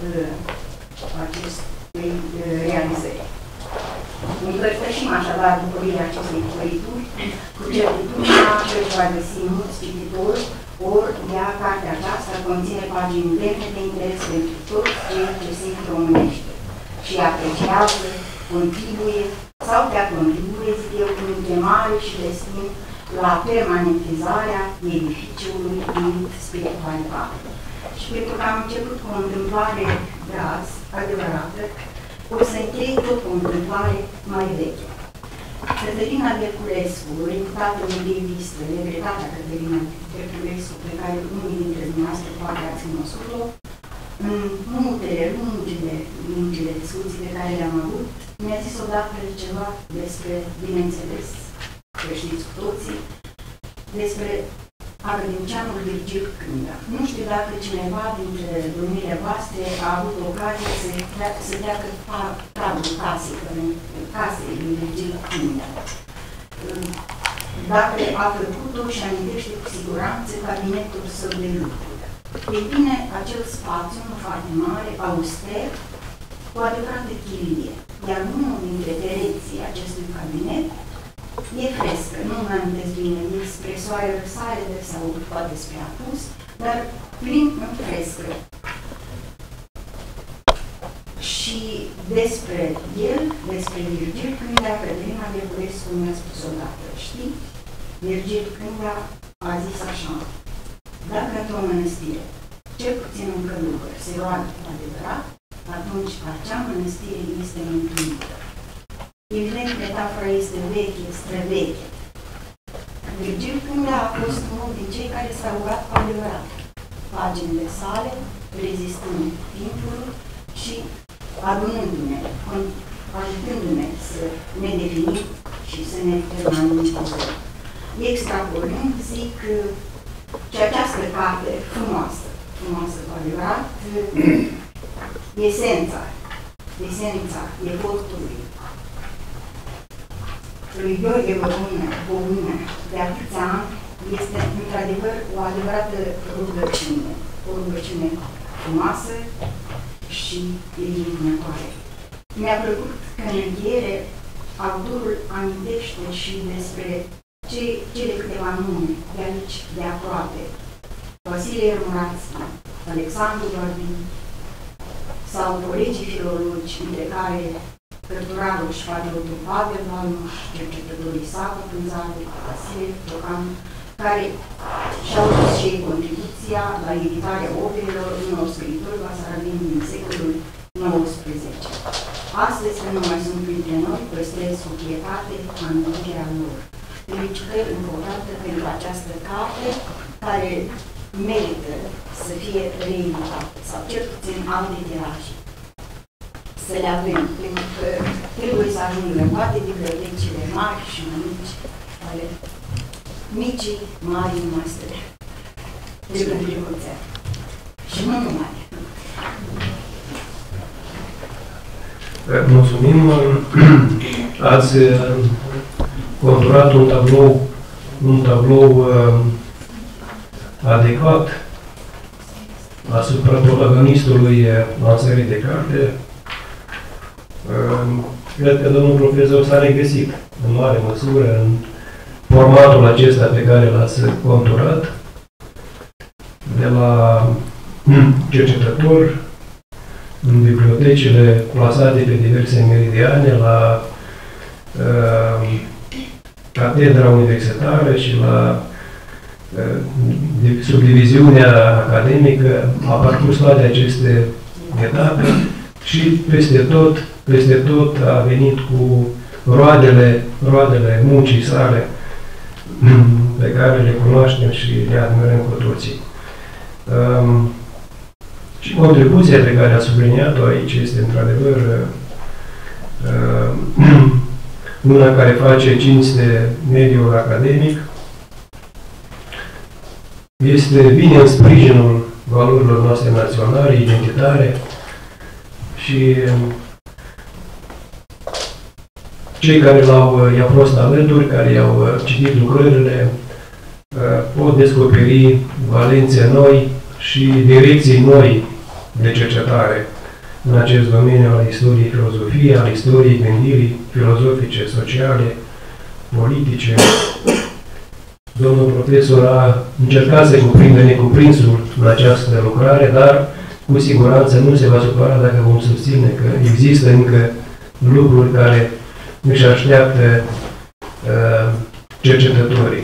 acestei realizări. Împărtășim așadar bucurirea acestei fărituri cu certitudinea că își va găsi mulți cititori, ori ea, cartea aceasta, conține pagini demne de interes pentru toți cei ce simt românește și apreciază, contribuie sau chiar contribuie, zic eu, cu chemare și destin la permanentizarea edificiului din spiritualitate. Și pentru că am început cu o întâmplare de azi, adevărată, o să închei tot o întâmplare mai veche. Cătălina Derculescu, reputată medievistă, regretată Cătălina Derculescu, pe care unii dintre dumneavoastră poate ați cunoscut-o, în multele lungile discuții pe care le-am avut, mi-a zis odată ceva despre, bineînțeles, că știți cu toții, despre academicianul Virgil Cânda. Nu știu dacă cineva dintre domnile voastre a avut ocazia să treacă pragul casei lui Virgil Cânda. Dacă a făcut-o și amintește cu siguranță cabinetul său de lucru. Ei bine, acel spațiu, nu foarte mare, auster, cu adevărată chilie. Iar unul dintre pereții acestui cabinet e frescă, nu mai amintesc bine, spre soare răsare sau poate spre apus, dar plin în frescă. Și despre el, despre Virgil Cânda, Cătălina Derculescu mi-a spus odată, știi? Virgil Cânda a zis așa, dacă într-o mănăstire, cel puțin un călugăr, se roagă adevărat, atunci acea mănăstire este mântuită. Evident, metafora este veche, străveche. Virgil Cânda a fost unul din cei care s-a rugat cu adevărat. Paginile sale, rezistând timpul și adunându-ne, ajutându-ne să ne definim și să ne permanentizăm. Extrapolând, zic că această carte frumoasă, frumoasă cu adevărat, esența efortului lui Gheorghe Bobână de atâția ani este într-adevăr o adevărată rugăciune, o rugăciune frumoasă și eliminatoare. Mi-a plăcut că în încheiere autorul amintește și despre cele câteva nume de aici, de aproape. Vasile Ermurațchi, Alexandru Barbin sau colegii filologi, între care Cărturarul și patriotul Pavel Valmuș, cercetătorii Sava Pânzaru, Vasile Tocan, care și-au dus și ei contribuția la editarea operelor unor scriitori basarabeni din secolul XIX. Astăzi, când nu mai sunt printre noi, păstrez cu pietate amintirea lor. Felicitări încă o dată pentru această carte, care merită să fie reeditată, sau cel puțin alte tiraje. Să le avem, pentru că trebuie să ajungă în toate bibliotecile mari și mici, ale micii, mari noastre, bibliotecuțe. Și nu numai. Mulțumim. Ați conturat un tablou adecvat asupra protagonistului lansării de carte. Cred că domnul profesor s-a regăsit în mare măsură în formatul acesta pe care l-ați conturat, de la cercetător în bibliotecile plasate pe diverse meridiane, la catedra universitară și la subdiviziunea academică, a parcurs toate aceste etape și peste tot a venit cu roadele muncii sale pe care le cunoaștem și le admirăm cu toții. Și contribuția pe care a subliniat-o aici este într-adevăr una care face cinste mediul academic, este bine în sprijinul valorilor noastre naționale, identitare, și cei care i-au fost alături, care i-au citit lucrările, pot descoperi valențe noi și direcții noi de cercetare în acest domeniu al istoriei filozofiei, al istoriei gândirii filozofice, sociale, politice. Domnul profesor a încercat să cuprindă necuprinsul în această lucrare, dar cu siguranță nu se va supăra dacă vom susține că există încă lucruri care își așteaptă cercetătorii.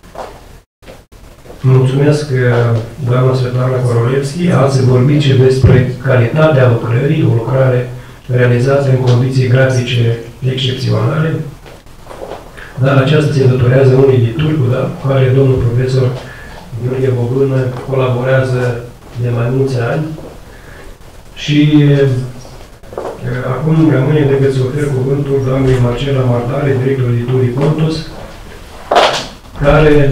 Mulțumesc, doamna Svetlana Korolevski. Ați vorbit și despre calitatea lucrării, o lucrare realizată în condiții grafice excepționale, dar aceasta se datorează unui editur cu care domnul profesor Gheorghe Bobână colaborează de mai mulți ani și acum rămâne decât să ofer cuvântul doamnei Marcela Mardare, directorul editurii Contus, care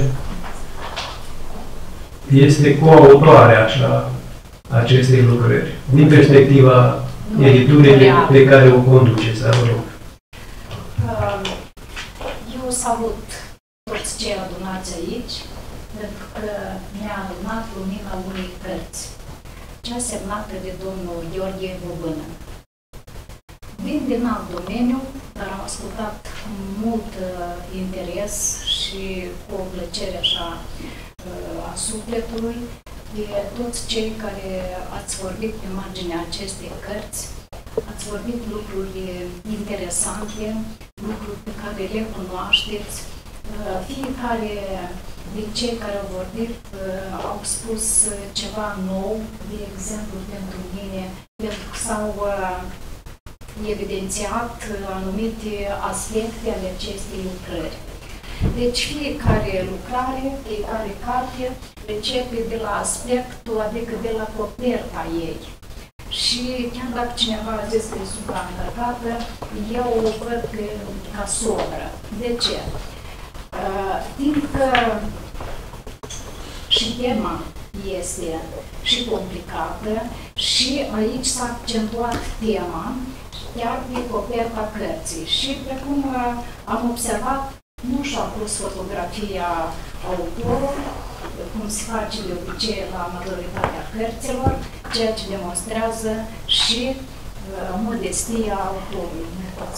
este coautoarea acestei lucrări, din perspectiva editurii pe care o conduceți. Eu salut toți cei adunați aici, pentru că ne-a adunat lumina unei cărți, cea semnată de domnul Gheorghe Bobână. Vin din alt domeniu, dar am ascultat mult interes și cu o plăcere așa a sufletului de toți cei care ați vorbit pe marginea acestei cărți. Ați vorbit lucruri interesante, lucruri pe care le cunoașteți. Fiecare din cei care au vorbit au spus ceva nou, de exemplu pentru mine, pentru că s-au evidențiat anumite aspecte ale acestei lucrări. Deci fiecare lucrare, fiecare carte începe de la aspectul, adică de la coperta ei. Și și chiar dacă cineva a zis că e supraîncărcată, eu o văd ca sobră. De ce? Fiindcă și tema este și complicată și aici s-a accentuat tema chiar pe coperta cărții. Și precum am observat, nu și-a pus fotografia autorului, cum se face de obicei la majoritatea cărților, ceea ce demonstrează și modestia autorului.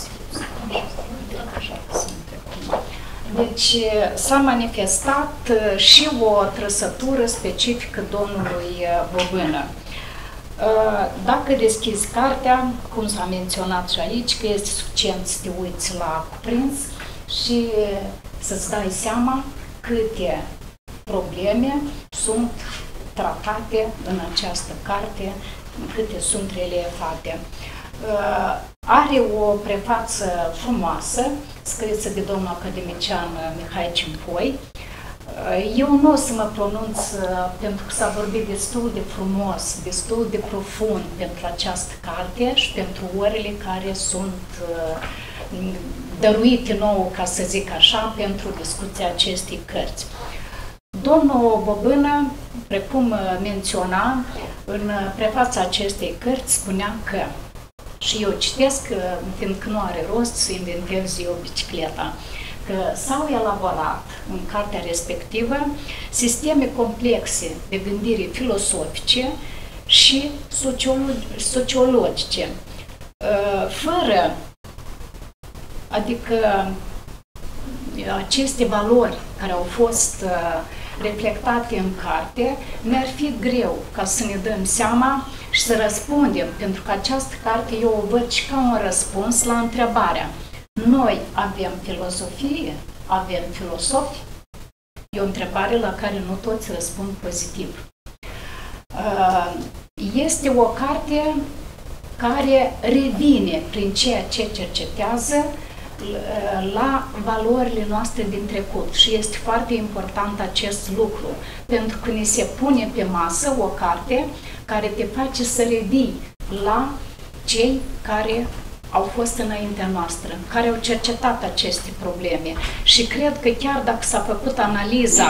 Deci s-a manifestat și o trăsătură specifică domnului Bobână. Dacă deschizi cartea, cum s-a menționat și aici, că este suficient să te uiți la cuprins și să-ți dai seama câte probleme sunt tratate în această carte, câte sunt reliefate. Are o prefață frumoasă, scrisă de domnul academician Mihai Cimpoi. Eu nu o să mă pronunț pentru că s-a vorbit destul de frumos, destul de profund pentru această carte și pentru orele care sunt dăruite nouă, ca să zic așa, pentru discuția acestei cărți. Domnul Bobână, precum menționa, în prefața acestei cărți spunea că, și eu citesc, fiindcă nu are rost să inventez eu bicicleta, că s-au elaborat în cartea respectivă sisteme complexe de gândire filosofice și sociologice, fără, adică aceste valori care au fost reflectate în carte, ne-ar fi greu ca să ne dăm seama și să răspundem, pentru că această carte eu o văd și ca un răspuns la întrebarea: noi avem filozofie? Avem filosofi? E o întrebare la care nu toți răspund pozitiv. Este o carte care revine prin ceea ce cercetează la valorile noastre din trecut și este foarte important acest lucru, pentru că ne se pune pe masă o carte care te face să revii la cei care au fost înaintea noastră, care au cercetat aceste probleme. Și cred că chiar dacă s-a făcut analiza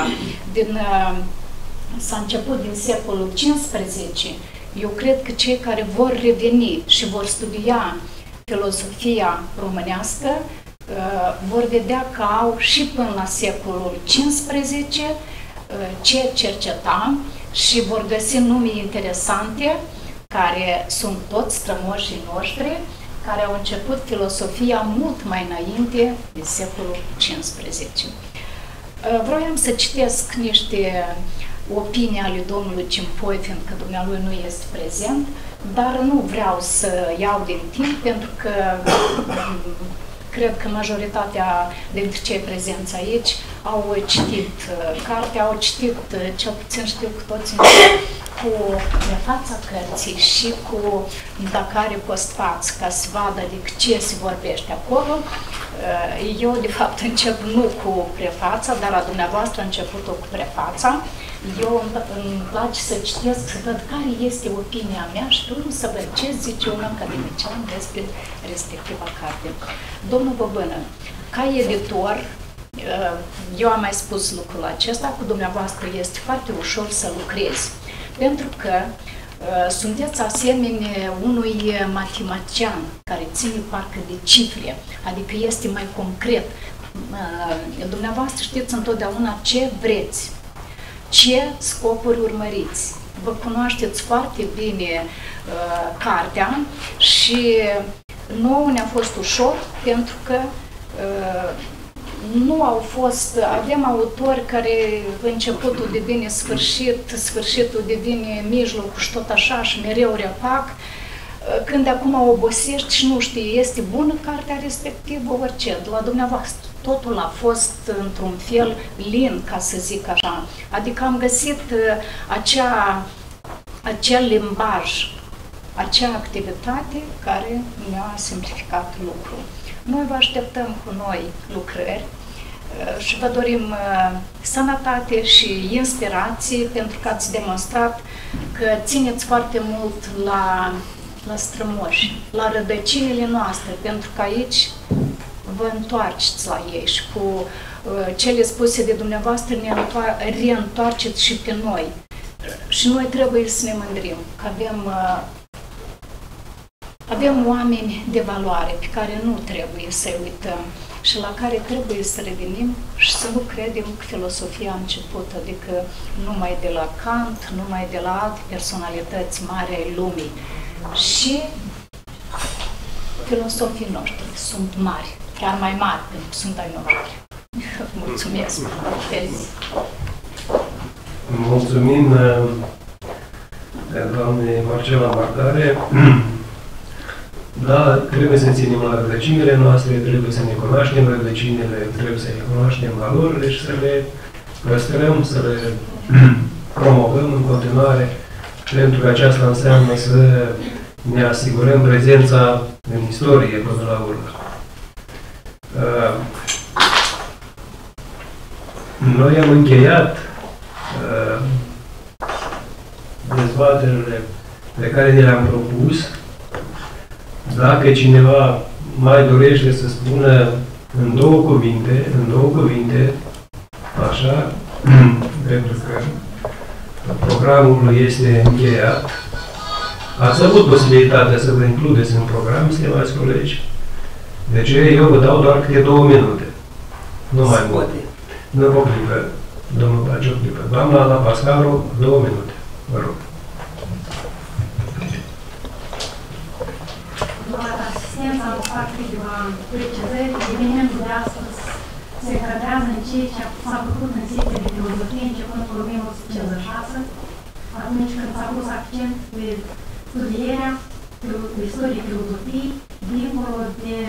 s-a început din secolul XV, eu cred că cei care vor reveni și vor studia filozofia românească vor vedea că au și până la secolul XV ce cerceta și vor găsi nume interesante care sunt toți strămoșii noștri, care au început filosofia mult mai înainte de secolul XV. Vroiam să citesc niște opinii ale domnului Cimpoi, fiindcă dumnealui nu este prezent, dar nu vreau să iau din timp, pentru că cred că majoritatea dintre cei prezenți aici au citit cartea, au citit, cel puțin știu cu toții, cu prefața cărții și cu dacă are postfață, ca să vadă de ce se vorbește acolo. Eu, de fapt, încep nu cu prefața, dar la dumneavoastră a început-o cu prefața. Eu îmi place să citesc, să văd care este opinia mea și urmă să văd ce zice un academician despre respectiva carte. Domnul Bobână, ca editor, eu am mai spus lucrul acesta, cu dumneavoastră este foarte ușor să lucrezi, pentru că sunteți asemenea unui matematician care ține parcă de cifre, adică este mai concret. Dumneavoastră știți întotdeauna ce vreți, ce scopuri urmăriți. Vă cunoașteți foarte bine cartea și nouă ne-a fost ușor pentru că nu au fost, avem autori care începutul devine sfârșit, sfârșitul devine mijlocul și tot așa și mereu refac. Când acum obosești și nu știi, este bună cartea respectivă, orice, de la dumneavoastră. Totul a fost într-un fel lin, ca să zic așa. Adică am găsit acel limbaj, acea activitate care ne-a simplificat lucrul. Noi vă așteptăm cu noi lucrări și vă dorim sănătate și inspirație, pentru că ați demonstrat că țineți foarte mult la la strămoși, la rădăcinile noastre, pentru că aici vă întoarceți la ei și cu cele spuse de dumneavoastră ne reîntoarceți și pe noi. Și noi trebuie să ne mândrim că avem oameni de valoare pe care nu trebuie să-i uităm și la care trebuie să revenim și să nu credem că filosofia a început, adică numai de la Kant, numai de la alte personalități mari ai lumii. Și filosofii noștri sunt mari, chiar mai mari, pentru că sunt ai noștri. Mulțumesc! Mulțumim doamnei Marcela Martare. Da, trebuie să ținem la rădăcinile noastre, trebuie să ne cunoaștem rădăcinile, trebuie să ne cunoaștem valorile și să le păstrăm, să le promovăm în continuare, pentru că aceasta înseamnă să ne asigurăm prezența în istorie până la urmă. Noi am încheiat dezbaterile pe care ne le-am propus. Dacă cineva mai dorește să spună în două cuvinte, așa, pentru că programul este încheiat, ați avut posibilitatea să vă includeți în program, stimați colegi. De ce eu vă dau doar câte 2 minute. Nu mai mult. Nu o clipă, domnul Pace, o clipă. Doamna Ana Pascaru, 2 minute. Vă rog. Doar asistența am fac câteva precizări. Evenimentul de astăzi se încadrează în ceea ce s-a făcut în secția de filozofie începând cu 1956, atunci când s-a pus accent pe studierea istoriei filozofiei, dincolo de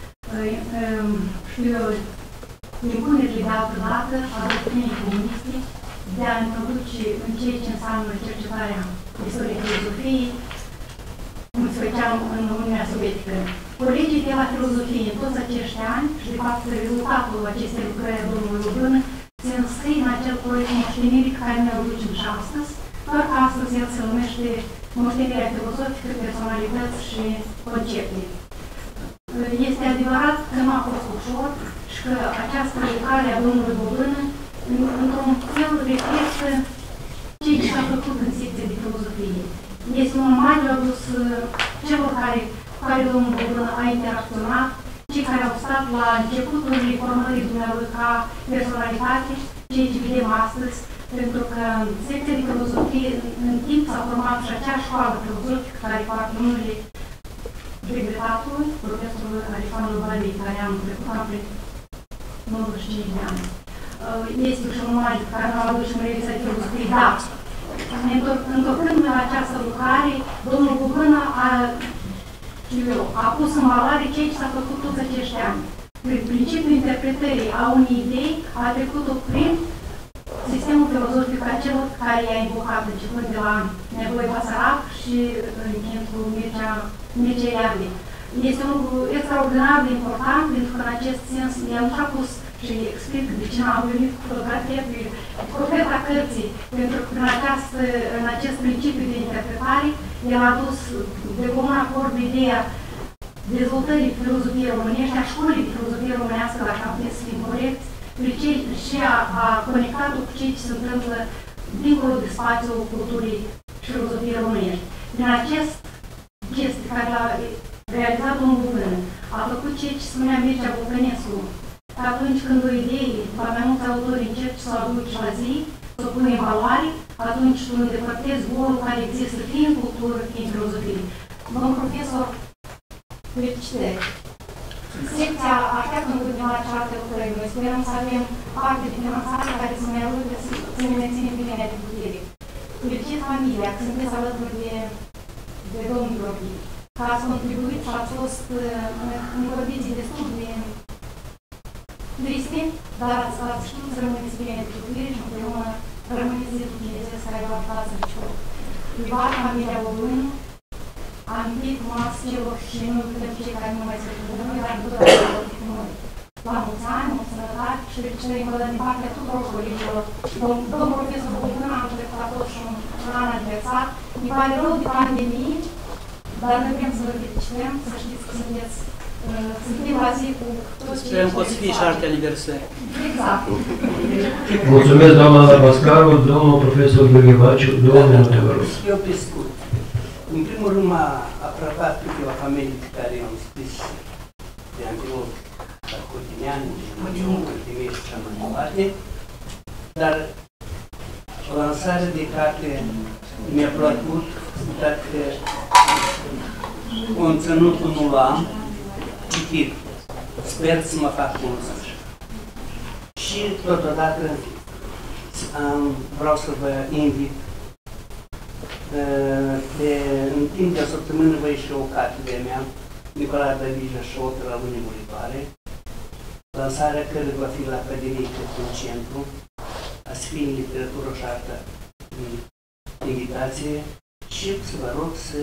impunerile de altă dată a doctrinei comuniste, de a introduce în ceea ce înseamnă cercetarea istoriei filozofiei, cum se făcea în Uniunea Sovietică. Colegii de la filozofie în toți acești ani, și de fapt rezultatul acestei lucrări a domnului Lubână, se înscrie în acel proiect moștenire pe care ne-l ducem și astăzi, doar că astăzi el se numește moștenirea filozofică, personalități și concepte. Este adevărat că nu a fost ușor și că această lucrare a domnului Bobână, într-un fel, reflectă ceea ce s-a făcut în secția de filozofie. Este un omagiu adus celor cu care domnul Bobână a interacționat, cei care au stat la începuturile formării dumnealui ca personalitate, ceea ce vedem astăzi, pentru că în secția de filozofie, în timp s-a format și acea școală filozofică care fac numele regretatului, profesorul Alexandru Valei, care am trecut apre 95 de ani. Este și un omagiu pe care l-am adus și în revista de filozofie, da. Întorcându-ne la această lucrare, domnul Bobână a pus în valoare ceea ce s-a făcut toți acești ani. Prin principiul interpretării a unei idei, a trecut-o prin sistemul filozofic a celor care i-a invocat, începând de la Nevoie Basarab și încheiând cu Mircea Eliade. Este un lucru extraordinar de important, pentru că în acest sens el și-a pus și explic de ce n-am venit cu fotografia pe profeta cărții, pentru că în acest principiu de interpretare, el a dus de comun acord ideea dezvoltării filozofiei românești, a școlii de filozofie românească, dacă am putea să fim corect, și a conectat-o cu ceea ce se întâmplă dincolo de spațiul culturii și filozofiei românești. Din acest gest care l-a realizat domnul Bobână, a făcut ceea ce spunea Mircea Bocănescu, că atunci când o idee, la mai mulți autori încerci să o aduci la zi, să o pui în valoare, atunci tu îndepărtezi golul care există fie în cultură, fie în filozofie. Domnul profesor, felicitări! Secția așteaptă în continuare și alte lucrări. Noi sperăm să avem parte de finanțare care să ne ajute să ne menținem pe linia de putere. Felicit familia, că sunteți alături de domnul Gheorghe, că ați contribuit și ați fost în condiții destul de triste, dar ați știut să rămâneți pe linia de putere și împreună rămâneți de Dumnezeu care v-a ajutat să reciu. Privat, familia Bobână, amintit mas celor și nu uităm cei care nu mai se rămân, dar întotdeauna vor fi cu noi. La mulți ani, mulți sănătate și felicitări încă din partea tuturor colegilor. Domnul profesor Bobână, am trecut a fost și un an aniversar. Îmi pare rău de pandemie Dar noi vrem să vă felicităm, să știți că sunteți, suntem la zi cu toți cei Sperăm că o să fie și alte aniversări. Exact. Mulțumesc, doamna Ana Pascaru, domnul profesor Gheorghe Baciu, 2 minute, vă rog. Eu pe scurt. În primul rând m-a apropiat câteva familii pe care i-am scris de anterior, la Cotineanu, Cotineanu și așa mai departe, dar lansarea de carte mi-a plăcut, dacă conținutul nu l-am citit, sper să mă fac cunoscut. Și totodată vreau să vă invit în timp de o săptămână vă ieși o carte de-a mea, Nicolae Dălija și Opera Lunii Muritoare, lansarea cărei va fi la Academiei în centru, a să fie în literatură și artă în invitație și să vă rog să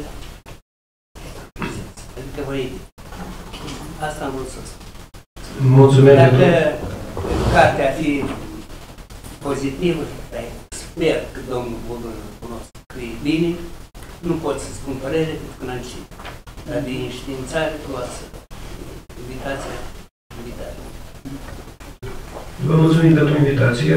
adică vă invit. Asta am vrut să spun. Mulțumesc. Dacă cartea ar fi pozitivă, sper că domnul Bogdan cunosc că e bine, nu pot să spun părere pentru că n-am citit. Dar din științare, luați invitația. Vă mulțumim pentru invitație.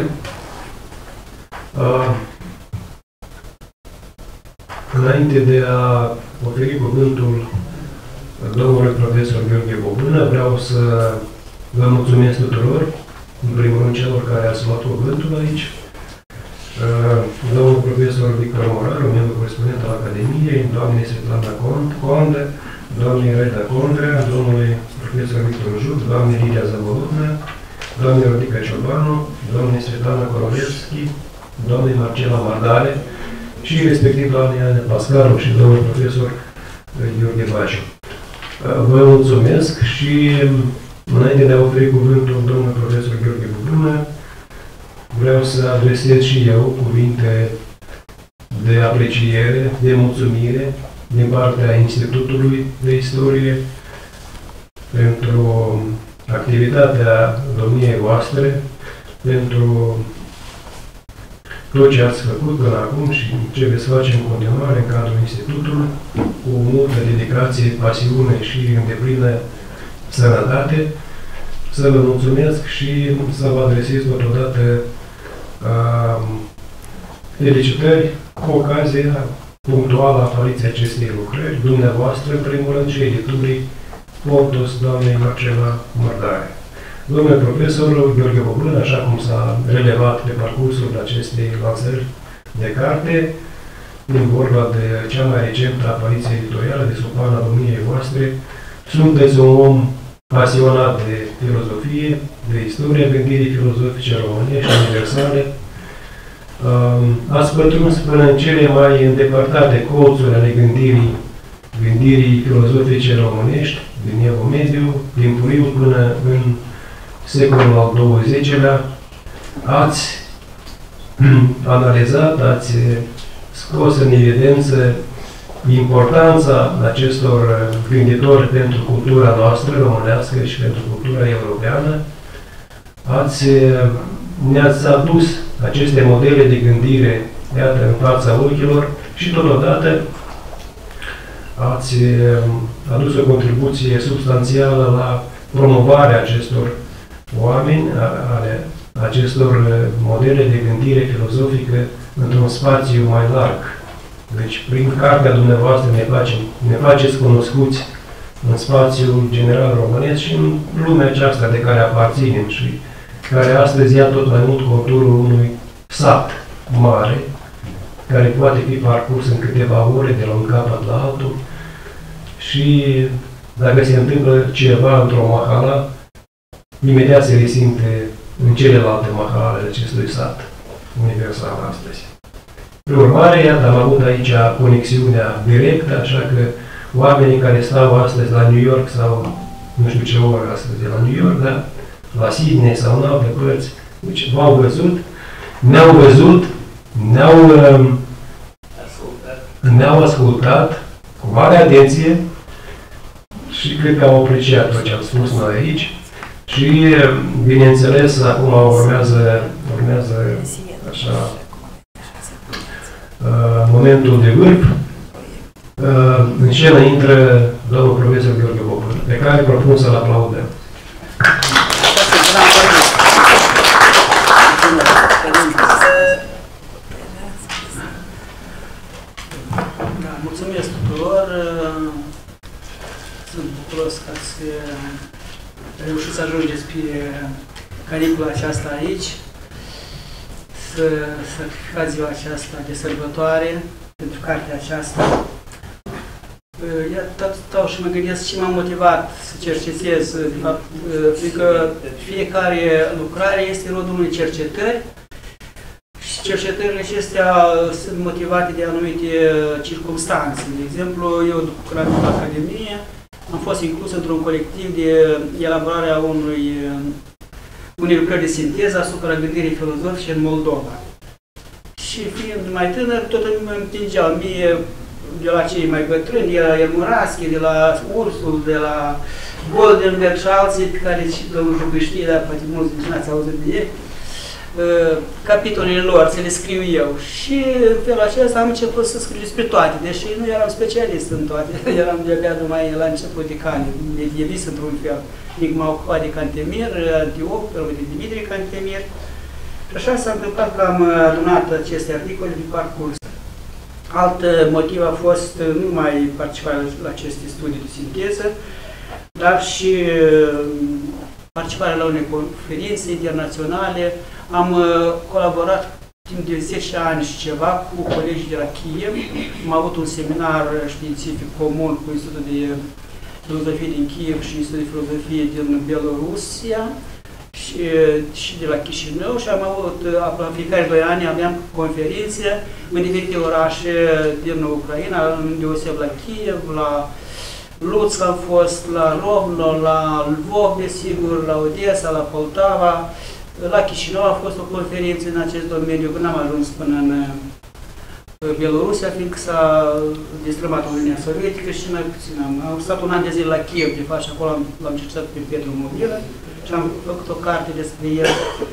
Înainte de a oferi cuvântul domnului profesor Gheorghe Bobână, vreau să vă mulțumesc tuturor, în primul rând celor care ați luat cuvântul aici, domnul profesor Victor Moraru, membru corespondent al Academiei, doamnei Svetlana Conde, doamnei Reda Condrea, domnului profesor Victor Juc, doamnei Lidia Zavolotna, doamnei Rodica Ciobanu, doamnei Svetlana Korovevski, doamnei Marcela Mardare și respectiv doamnei Ana Pascaru și domnul profesor Gheorghe Baciu. Vă mulțumesc și înainte de a oferi cuvântul domnului profesor Gheorghe Bobână, vreau să adresez și eu cuvinte de apreciere, de mulțumire din partea Institutului de Istorie pentru activitatea domniei voastre, pentru tot ce ați făcut până acum și ce veți face în continuare în cadrul Institutului, cu multă dedicație, pasiune și îndeplină sănătate. Să vă mulțumesc și să vă adresez totodată felicitări cu ocazia punctuală a apariției acestei lucrări, dumneavoastră, în primul rând, și editurii Pontus doamnei Marcela Mardare. Domnule profesor Gheorghe Bobână, așa cum s-a relevat pe parcursul acestei lansări de carte, din vorba de cea mai recentă apariție editorială de sub pana domniei voastre, sunteți un om pasionat de filozofie, de istoria gândirii filozofice românești universale. Ați pătruns până în cele mai îndepărtate colțuri ale gândirii filozofice românești, din Evul Mediu, timpuriu până în secolul al XX-lea. Ați analizat, ați scos în evidență importanța acestor gânditori pentru cultura noastră românească și pentru cultura europeană. Ne-ați adus aceste modele de gândire, iată, în fața ochilor și totodată ați adus o contribuție substanțială la promovarea acestor oameni, ale acestor modele de gândire filozofică într-un spațiu mai larg. Deci, prin cartea dumneavoastră ne faceți cunoscuți în spațiul general românesc și în lumea aceasta de care aparținem și care astăzi ia tot mai mult conturul unui sat mare, care poate fi parcurs în câteva ore de la un capăt la altul și dacă se întâmplă ceva într-o mahala, imediat se resimte în celelalte mahale ale acestui sat universal astăzi. Prin urmare, iată, am avut aici conexiunea directă, așa că oamenii care stau astăzi la New York sau nu știu ce oră astăzi de la New York, da? La Sydney sau în alte părți, deci v-au văzut, ne-au văzut, ne-au ascultat cu mare atenție și cred că au apreciat tot ce am spus noi aici și, bineînțeles, acum urmează așa, momentul de vârf, În scenă intră domnul profesor Gheorghe Bobân, pe care propun să-l aplaudăm. Da, mulțumesc tuturor. Sunt bucuros că ați reușit să ajungeți pe canicula aceasta aici, să certificați ziua aceasta de sărbătoare pentru cartea aceasta. Stau și mă gândesc ce m-a motivat să cercetez, de fapt, fiindcă fiecare lucrare este rodul unei cercetări și cercetările acestea sunt motivate de anumite circumstanțe. De exemplu, eu, după când am venit la Academie, am fost inclus într-un colectiv de elaborare a unei lucrări de sinteză asupra gândirii filozofice în Moldova. Și fiind mai tânăr, tot îmi împingeau mie de la cei mai bătrâni, de la Elmuraschi, de la Ursul, de la Goldenberg și alții pe care și domnul Jucă știe, dar poate mulți dintre n-ați auzit de ei, capitolele lor, să le scriu eu. Și în felul acesta am început să scriu despre toate, deși nu eram specialist în toate, eram de-abia numai la început de cani, medievis într-un fel. Nici m-a ocupat de Cantemir, Antioch, de Dimitrie Cantemir. Și așa s-a întâmplat că am adunat aceste articole de parcurs. Alt motiv a fost nu numai participarea la aceste studii de sinteză, dar și participarea la unei conferințe internaționale. Am colaborat timp de 10 ani și ceva cu colegii de la Kiev. Am avut un seminar științific comun cu Institutul de Filozofie din Kiev și Institutul de Filozofie din Belorusia și de la Chișinău și am avut, la fiecare 2 ani aveam conferințe în diferite orașe din Ucraina, deoseb la Kiev, la Lutsk am fost, la Rovno, la Lvov, desigur, la Odessa, la Poltava. La Chișinău a fost o conferință în acest domeniu, când am ajuns până în Belorusia, fiindcă s-a destrămat Uniunea Sovietică și mai puțin am stat un an de zile la Kiev, de fapt, și acolo l-am cercetat pe Petru Mobilă și am făcut o carte despre el.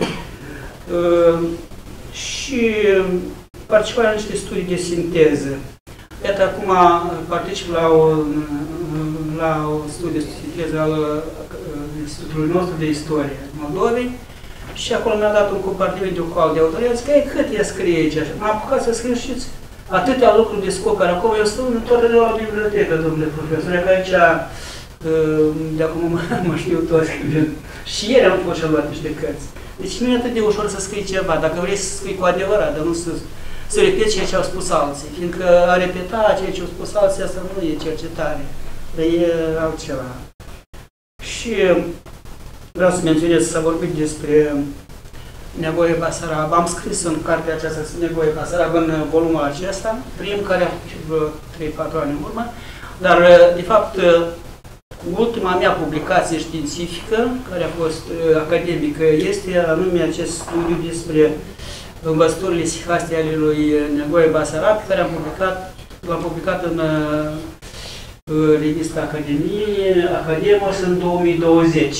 Și participarea în niște studii de sinteză. Iată, acum particip la o studiu de sinteză al Institutului nostru de Istorie Moldovei și acolo mi-a dat un compartiment de ocal de autorie, zic, cât e scrie aici? M-a apucat să scriu, știți, atâtea lucruri de scopere. Acum eu stau în toată de la bibliotecă, domnule profesor, că aici de acum mă știu toți. Și ieri am fost și luat niște cărți. Deci nu e atât de ușor să scrii ceva, dacă vrei să scrii cu adevărat, dar nu să repeți ceea ce au spus alții, fiindcă a repeta ceea ce au spus alții, asta nu e cercetare, dar e altceva. Și vreau să menționez, s-a vorbit despre Negoie Basarab. Am scris în cartea aceasta Negoie Basarab în volumul acesta, care a fost vreo 3-4 ani în urmă, dar de fapt ultima mea publicație științifică, care a fost academică, este anume acest studiu despre învățăturile sihaste ale lui Negoie Basarab, pe care l-am publicat în revista Academos în 2020.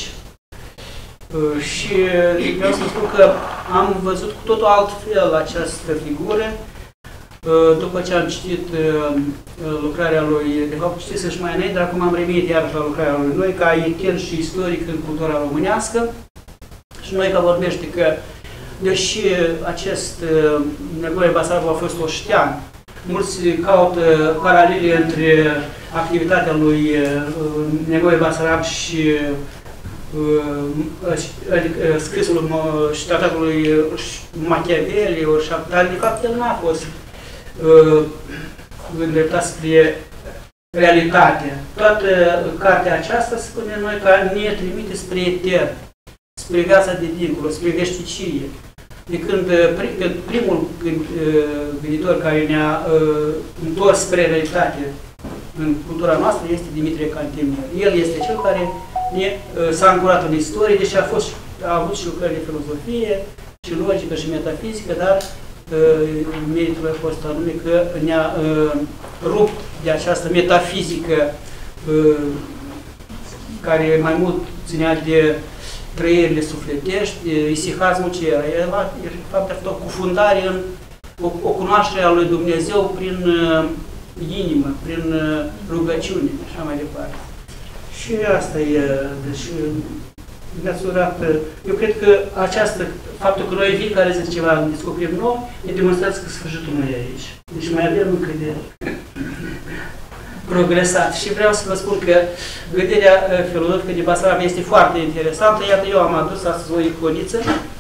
Și vreau să spun că am văzut cu totul altfel această figură după ce am citit lucrarea lui, de fapt citisem și mai înainte, dar acum am revenit iarăși la lucrarea lui noi, ca etern și istoric în cultura românească. Și noi că vorbește că, deși acest Negoie Basarab a fost oștean, mulți caută paralele între activitatea lui Negoie Basarab și scrisul și tratatul lui Machiavelli, dar de fapt el n-a fost îndreptat spre realitate. Toată cartea aceasta, spune noi, că ne trimite spre etern, spre viața de dincolo, spre veșnicie. De când primul gânditor care ne-a întors spre realitate în cultura noastră este Dimitrie Cantemir. El este cel care s-a ancorat în istorie, deși a avut și lucrări de filozofie, și logică, și metafizică, dar meritul a fost anume că ne-a rupt de această metafizică care mai mult ținea de trăierile sufletești, isihazmul ce era. El, de fapt, a fost o cufundare în o cunoaștere a lui Dumnezeu prin inimă, prin rugăciune, așa mai departe. Și asta e, deci, ne-ați urat, eu cred că faptul că noi fiecare zi ceva descoperim nou, ne demonstrați că sfârșitul nu e aici. Deci mai avem încă de progresat. Și vreau să vă spun că gândirea filozofică de Basarabia este foarte interesantă. Iată, eu am adus astăzi o iconiță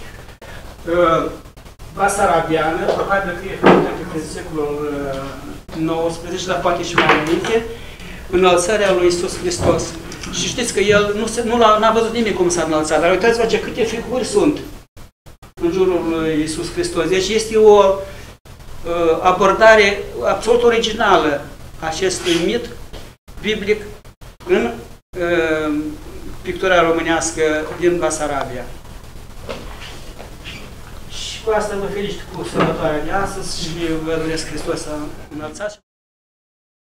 basarabiană, probabil că e făcută pe secolul XIX, dar poate și mai înainte, înălțarea lui Iisus Hristos. Și știți că el nu n-a văzut nimic cum s-a înălțat, dar uitați-vă ce câte figuri sunt în jurul lui Iisus Hristos. Deci este o abordare absolut originală a acestui mit biblic în pictura românească din Basarabia. Și cu asta vă felicit cu sărbătoarea de astăzi și vă doresc Hristos să înălțați.